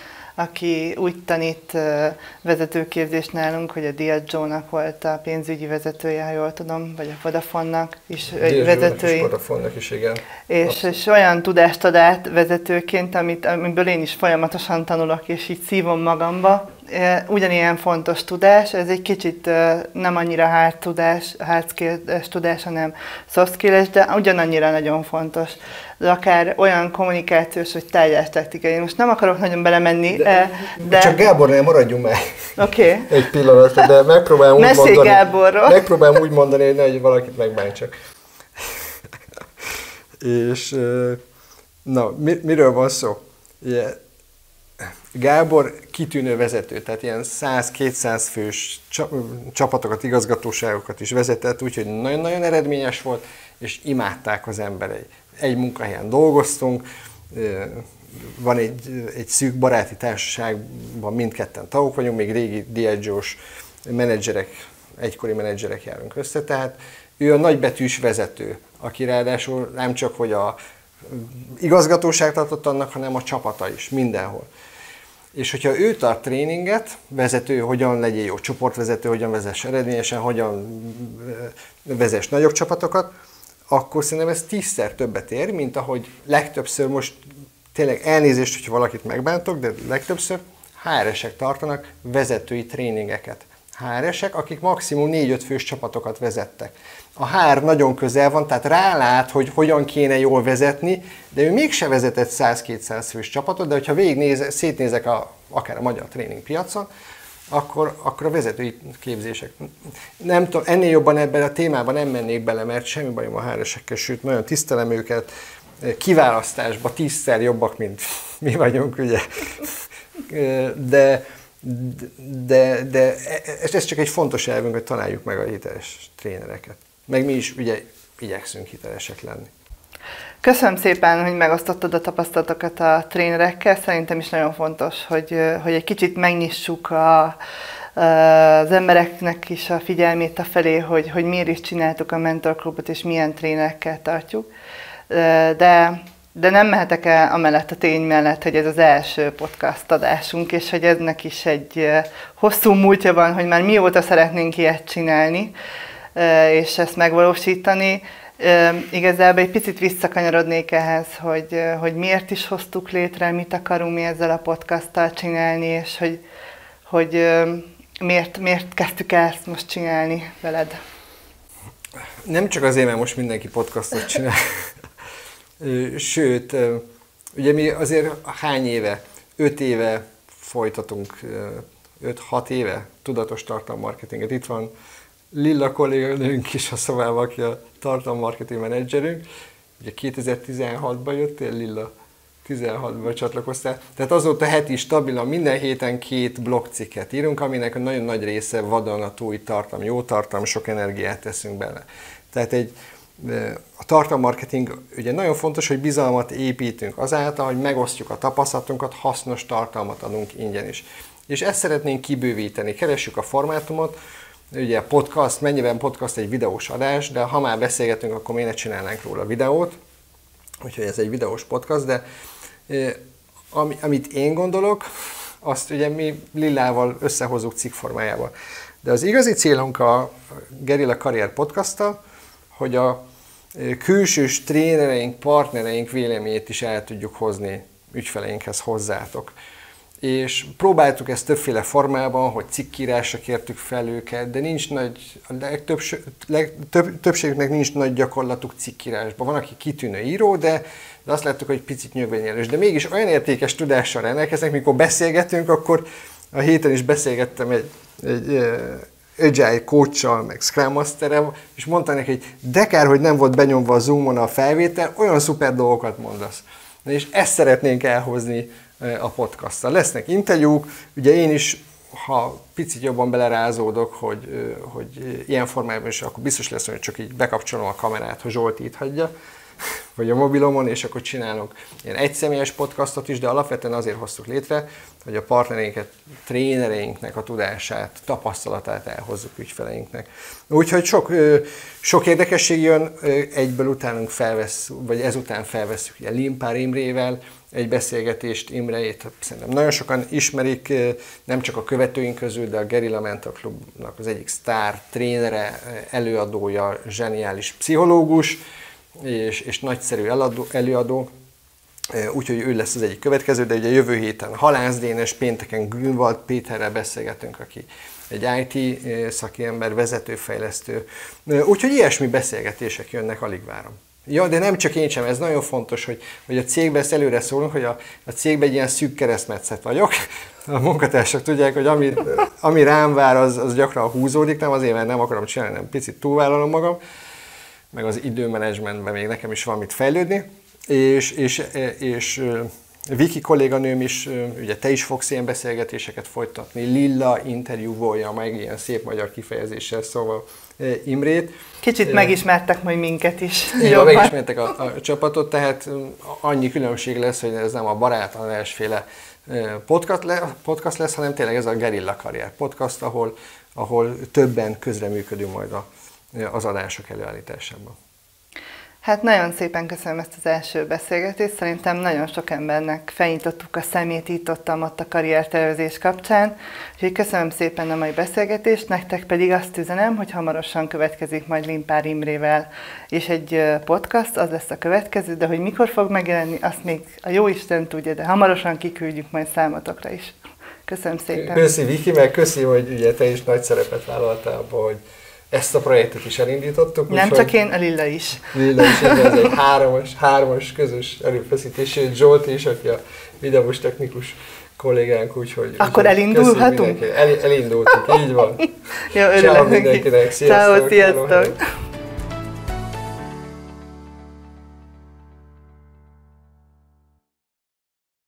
aki úgy tanít uh, vezetőképzést nálunk, hogy a Diageo-nak volt a pénzügyi vezetője, ha jól tudom, vagy a Vodafone-nak is vezetői. És Vodafone-nak is, igen. És, és olyan tudást ad át vezetőként, amit, amiből én is folyamatosan tanulok, és így szívom magamba. Ugyanilyen fontos tudás, ez egy kicsit nem annyira hard tudás, hard skills tudás, hanem soft skills, de ugyanannyira nagyon fontos. De akár olyan kommunikációs, vagy tárgyalástaktikai. Én most nem akarok nagyon belemenni, de... de... Csak Gábornál maradjunk már Oké. Okay. Egy pillanatra, de megpróbálom úgy Mesélj mondani, Gáborról. megpróbálom úgy mondani, hogy nehogy valakit megbántsak. És na, miről van szó? Yeah. Gábor kitűnő vezető, tehát ilyen száz-kétszáz fős csapatokat, igazgatóságokat is vezetett, úgyhogy nagyon-nagyon eredményes volt, és imádták az emberei. Egy munkahelyen dolgoztunk, van egy, egy szűk baráti társaságban, mindketten tagok vagyunk, még régi Diageo-s menedzserek, egykori menedzserek járunk össze, tehát ő a nagybetűs vezető, aki ráadásul nem csak, hogy a igazgatóság tartott annak, hanem a csapata is, mindenhol. És hogyha ő tart tréninget, vezető, hogyan legyen jó csoportvezető, hogyan vezess eredményesen, hogyan vezess nagyobb csapatokat, akkor szerintem ez tízszer többet ér, mint ahogy legtöbbször most, tényleg elnézést, hogyha valakit megbántok, de legtöbbször há er esek tartanak vezetői tréningeket. há er esek, akik maximum négy-öt fős csapatokat vezettek. A há er nagyon közel van, tehát rálát, hogy hogyan kéne jól vezetni, de ő mégse vezetett száz-kétszáz fős csapatot, de hogyha végignéz, szétnézek a, akár a magyar tréningpiacon, akkor, akkor a vezetői képzések. Nem tudom, ennél jobban ebben a témában nem mennék bele, mert semmi bajom a há er esekkel, sőt, nagyon tisztelem őket, kiválasztásban tízszer jobbak, mint mi vagyunk, ugye. De, de, de ez csak egy fontos elvünk, hogy találjuk meg a hiteles trénereket. Meg mi is ugye igyekszünk hitelesek lenni. Köszönöm szépen, hogy megosztottad a tapasztalatokat a trénerekkel. Szerintem is nagyon fontos, hogy, hogy egy kicsit megnyissuk a, az embereknek is a figyelmét afelé, hogy, hogy miért is csináltuk a mentorklubot, és milyen trénerekkel tartjuk. De, de nem mehetek el amellett a tény mellett, hogy ez az első podcast adásunk, és hogy ennek is egy hosszú múltja van, hogy már mióta szeretnénk ilyet csinálni, és ezt megvalósítani. Igazából egy picit visszakanyarodnék ehhez, hogy, hogy miért is hoztuk létre, mit akarunk mi ezzel a podcasttal csinálni, és hogy, hogy miért, miért kezdtük el ezt most csinálni veled. Nem csak azért, mert most mindenki podcastot csinál. Sőt, ugye mi azért hány éve, öt éve folytatunk, öt-hat éve tudatos tartalommarketinget. Itt van Lilla kolléganőnk is a szobában, aki a tartalommarketing menedzserünk. Ugye kétezer-tizenhatban jöttél, Lilla, tizenhatban csatlakoztál. Tehát azóta heti stabilan minden héten két blogcikket írunk, aminek a nagyon nagy része vadonatúj tartalom, jó tartalom, sok energiát teszünk bele. Tehát egy a tartalommarketing ugye nagyon fontos, hogy bizalmat építünk azáltal, hogy megosztjuk a tapasztalatunkat, hasznos tartalmat adunk ingyen is. És ezt szeretnénk kibővíteni, keressük a formátumot, ugye a podcast, mennyiben podcast egy videós adás, de ha már beszélgetünk, akkor miért ne csinálnánk róla videót, úgyhogy ez egy videós podcast, de ami, amit én gondolok, azt ugye mi Lillával összehozzuk cikk formájában. De az igazi célunk a Gerilla Karrier Podcasttal, hogy a külsős trénereink, partnereink véleményét is el tudjuk hozni ügyfeleinkhez hozzátok. És próbáltuk ezt többféle formában, hogy cikkírásra kértük fel őket, de nincs nagy, a legtöbb, legtöbb, többségüknek nincs nagy gyakorlatuk cikkírásban. Van, aki kitűnő író, de, de azt láttuk, hogy picit nyögvenyelős. De mégis olyan értékes tudással rendelkeznek, mikor beszélgetünk, akkor a héten is beszélgettem egy, egy Agile coach-sal, meg Scrum Masterrel, és mondta neki, hogy de kár, hogy nem volt benyomva a Zoom-on a felvétel, olyan szuper dolgokat mondasz. Na és ezt szeretnénk elhozni a podcasttal. Lesznek interjúk, ugye én is, ha picit jobban belerázódok, hogy, hogy ilyen formában is, akkor biztos lesz, hogy csak így bekapcsolom a kamerát, hogy Zsolti itt hagyja, vagy a mobilomon, és akkor csinálunk ilyen egyszemélyes podcastot is, de alapvetően azért hoztuk létre, hogy a partnereinket, trénereinknek a tudását, tapasztalatát elhozzuk ügyfeleinknek. Úgyhogy sok, sok érdekesség jön, egyből utánunk felvesz, vagy ezután felvesszük ugye Limpár Imrével egy beszélgetést. Imreit szerintem nagyon sokan ismerik, nem csak a követőink közül, de a Gerilla Mentor Clubnak az egyik sztár trénere, előadója, zseniális pszichológus, és, és nagyszerű eladó, előadó, úgyhogy ő lesz az egyik következő, de ugye jövő héten Halász Dénes, pénteken Grünwald Péterrel beszélgetünk, aki egy i té szakember, vezetőfejlesztő, úgyhogy ilyesmi beszélgetések jönnek, alig várom. Ja, de nem csak én sem, ez nagyon fontos, hogy, hogy a cégben ezt előre szólunk, hogy a, a cégben egy ilyen szűk keresztmetszet vagyok. A munkatársak tudják, hogy ami, ami rám vár, az, az gyakran húzódik, nem azért, mert nem akarom csinálni, nem picit túlvállalom magam, meg az időmenedzsmentben még nekem is van mit fejlődni, és, és, és Viki kolléganőm is, ugye te is fogsz ilyen beszélgetéseket folytatni, Lilla interjúvolja meg ilyen szép magyar kifejezéssel, szóval Imrét. Kicsit megismertek majd minket is. Jó, megismertek a, a csapatot, tehát annyi különbség lesz, hogy ez nem a Barát Andrásféle podcast, le, podcast lesz, hanem tényleg ez a Gerilla Karrier Podcast, ahol, ahol többen közreműködünk majd a, az adások előállításában. Hát nagyon szépen köszönöm ezt az első beszélgetést. Szerintem nagyon sok embernek felnyitottuk a szemét itt ott a karriertervezés kapcsán. Úgyhogy köszönöm szépen a mai beszélgetést, nektek pedig azt üzenem, hogy hamarosan következik majd Limpár Imrével és egy podcast, az lesz a következő, de hogy mikor fog megjelenni, azt még a jóisten tudja, de hamarosan kiküldjük majd számotokra is. Köszönöm szépen. Köszi Viki, meg köszi, hogy ugye te is nagy szerepet vállaltál abba, hogy ezt a projektet is elindítottuk. Nem úgy, csak én, a Lilla is. Lilla is, ez egy hármas, hármas közös erőfeszítés, Zsolti is, aki a videós technikus kollégánk, úgyhogy... Akkor úgy, elindulhatunk? El, elindultunk, így van. Jó, örülök mindenkinek, sziasztok! Ciao, sziasztok!